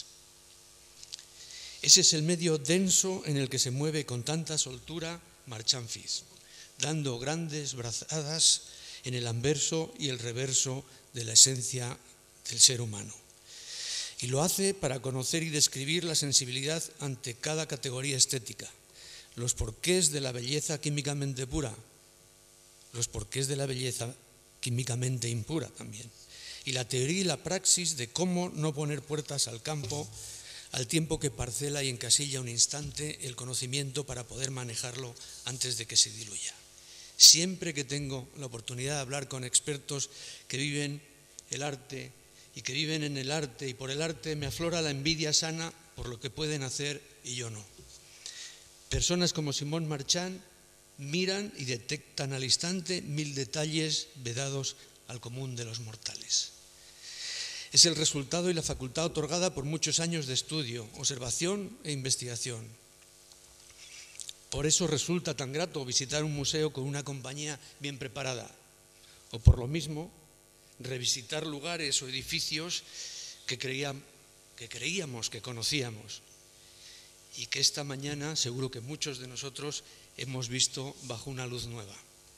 Ese es el medio denso en el que se mueve con tanta soltura Marchand Fils, dando grandes brazadas en el anverso y el reverso de la esencia del ser humano. Y lo hace para conocer y describir la sensibilidad ante cada categoría estética, los porqués de la belleza químicamente pura, los porqués de la belleza químicamente impura también, y la teoría y la praxis de cómo no poner puertas al campo al tiempo que parcela y encasilla un instante el conocimiento para poder manejarlo antes de que se diluya. Siempre que tengo la oportunidad de hablar con expertos que viven el arte y que viven en el arte y por el arte, me aflora la envidia sana por lo que pueden hacer y yo no. Personas como Simón Marchand miran y detectan al instante 1000 detalles vedados al común de los mortales. Es el resultado y la facultad otorgada por muchos años de estudio, observación e investigación. Por eso resulta tan grato visitar un museo con una compañía bien preparada, o por lo mismo, revisitar lugares o edificios que creíamos que conocíamos y que esta mañana seguro que muchos de nosotros hemos visto bajo una luz nueva.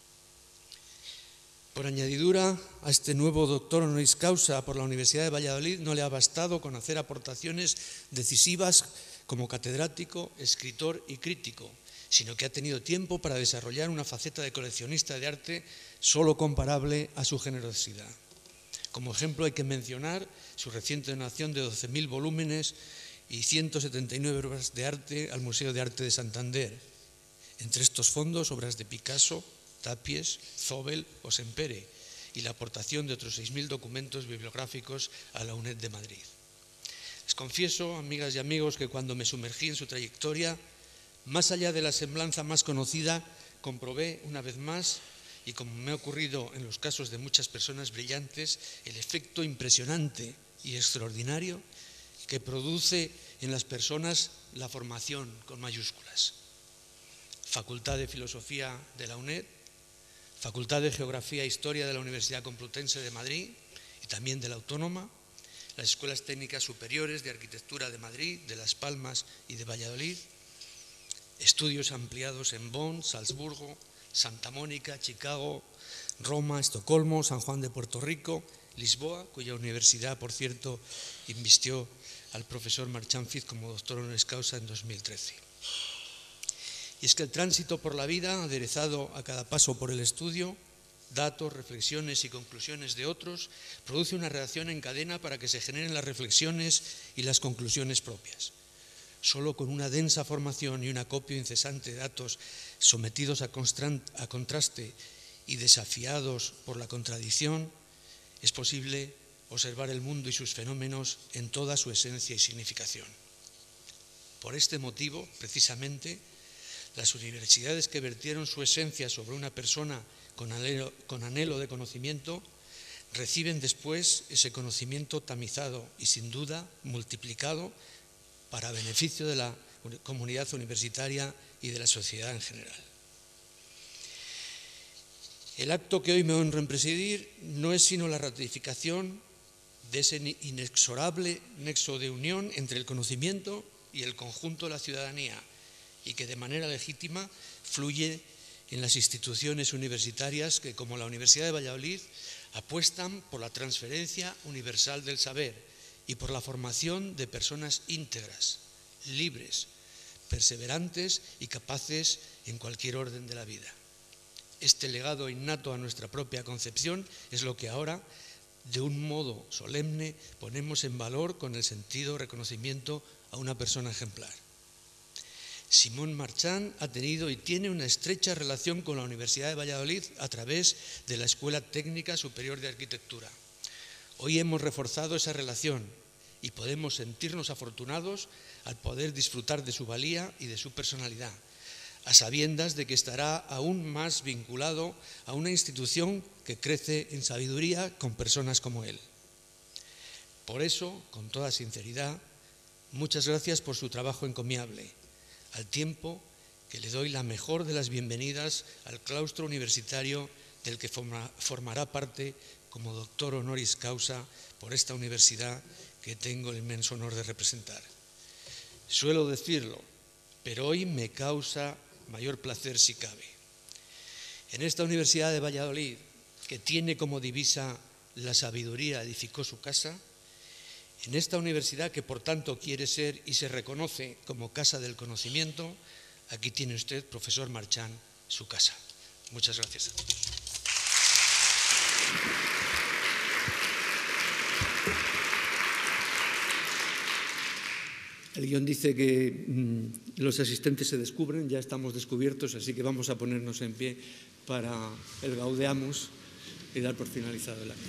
Por añadidura, a este nuevo doctor honoris causa por la Universidad de Valladolid no le ha bastado con hacer aportaciones decisivas como catedrático, escritor y crítico, sino que ha tenido tiempo para desarrollar una faceta de coleccionista de arte solo comparable a su generosidad. Como ejemplo hay que mencionar su reciente donación de 12.000 volúmenes y 179 obras de arte al Museo de Arte de Santander. Entre estos fondos, obras de Picasso, Tapies, Zobel o Sempere y la aportación de otros 6.000 documentos bibliográficos a la UNED de Madrid. Les confieso, amigas y amigos, que cuando me sumergí en su trayectoria, más allá de la semblanza más conocida, comprobé una vez más, y como me ha ocurrido en los casos de muchas personas brillantes, el efecto impresionante y extraordinario que produce en las personas la formación con mayúsculas. Facultad de Filosofía de la UNED, Facultad de Geografía e Historia de la Universidad Complutense de Madrid y también de la Autónoma, las Escuelas Técnicas Superiores de Arquitectura de Madrid, de Las Palmas y de Valladolid, estudios ampliados en Bonn, Salzburgo, Santa Mónica, Chicago, Roma, Estocolmo, San Juan de Puerto Rico, Lisboa, cuya universidad, por cierto, invistió al profesor Marchand Fils como doctor honoris causa en 2013. Y es que el tránsito por la vida, aderezado a cada paso por el estudio, datos, reflexiones y conclusiones de otros, produce una reacción en cadena para que se generen las reflexiones y las conclusiones propias. Solo con una densa formación y un acopio incesante de datos sometidos a contraste y desafiados por la contradicción, es posible observar el mundo y sus fenómenos en toda su esencia y significación. Por este motivo, precisamente, las universidades que vertieron su esencia sobre una persona con anhelo de conocimiento, reciben después ese conocimiento tamizado y sin duda multiplicado para beneficio de la comunidad universitaria y de la sociedad en general. El acto que hoy me honro en presidir no es sino la ratificación de ese inexorable nexo de unión entre el conocimiento y el conjunto de la ciudadanía, y que de manera legítima fluye en las instituciones universitarias que, como la Universidad de Valladolid, apuestan por la transferencia universal del saber y por la formación de personas íntegras, libres, perseverantes y capaces en cualquier orden de la vida. Este legado innato a nuestra propia concepción es lo que ahora, de un modo solemne, ponemos en valor con el sentido reconocimiento a una persona ejemplar. Simón Marchán ha tenido y tiene una estrecha relación con la Universidad de Valladolid a través de la Escuela Técnica Superior de Arquitectura. Hoy hemos reforzado esa relación y podemos sentirnos afortunados al poder disfrutar de su valía y de su personalidad, a sabiendas de que estará aún más vinculado a una institución que crece en sabiduría con personas como él. Por eso, con toda sinceridad, muchas gracias por su trabajo encomiable, al tiempo que le doy la mejor de las bienvenidas al claustro universitario del que formará parte como doctor honoris causa por esta universidad que tengo el inmenso honor de representar. Suelo decirlo, pero hoy me causa mayor placer si cabe. En esta Universidad de Valladolid, que tiene como divisa la sabiduría edificó su casa, en esta universidad que por tanto quiere ser y se reconoce como casa del conocimiento, aquí tiene usted, profesor Marchán, su casa. Muchas gracias a todos. El guión dice que los asistentes se descubren, ya estamos descubiertos, así que vamos a ponernos en pie para el Gaudeamus y dar por finalizado el acto.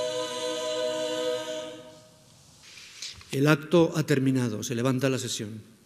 El acto ha terminado. Se levanta la sesión.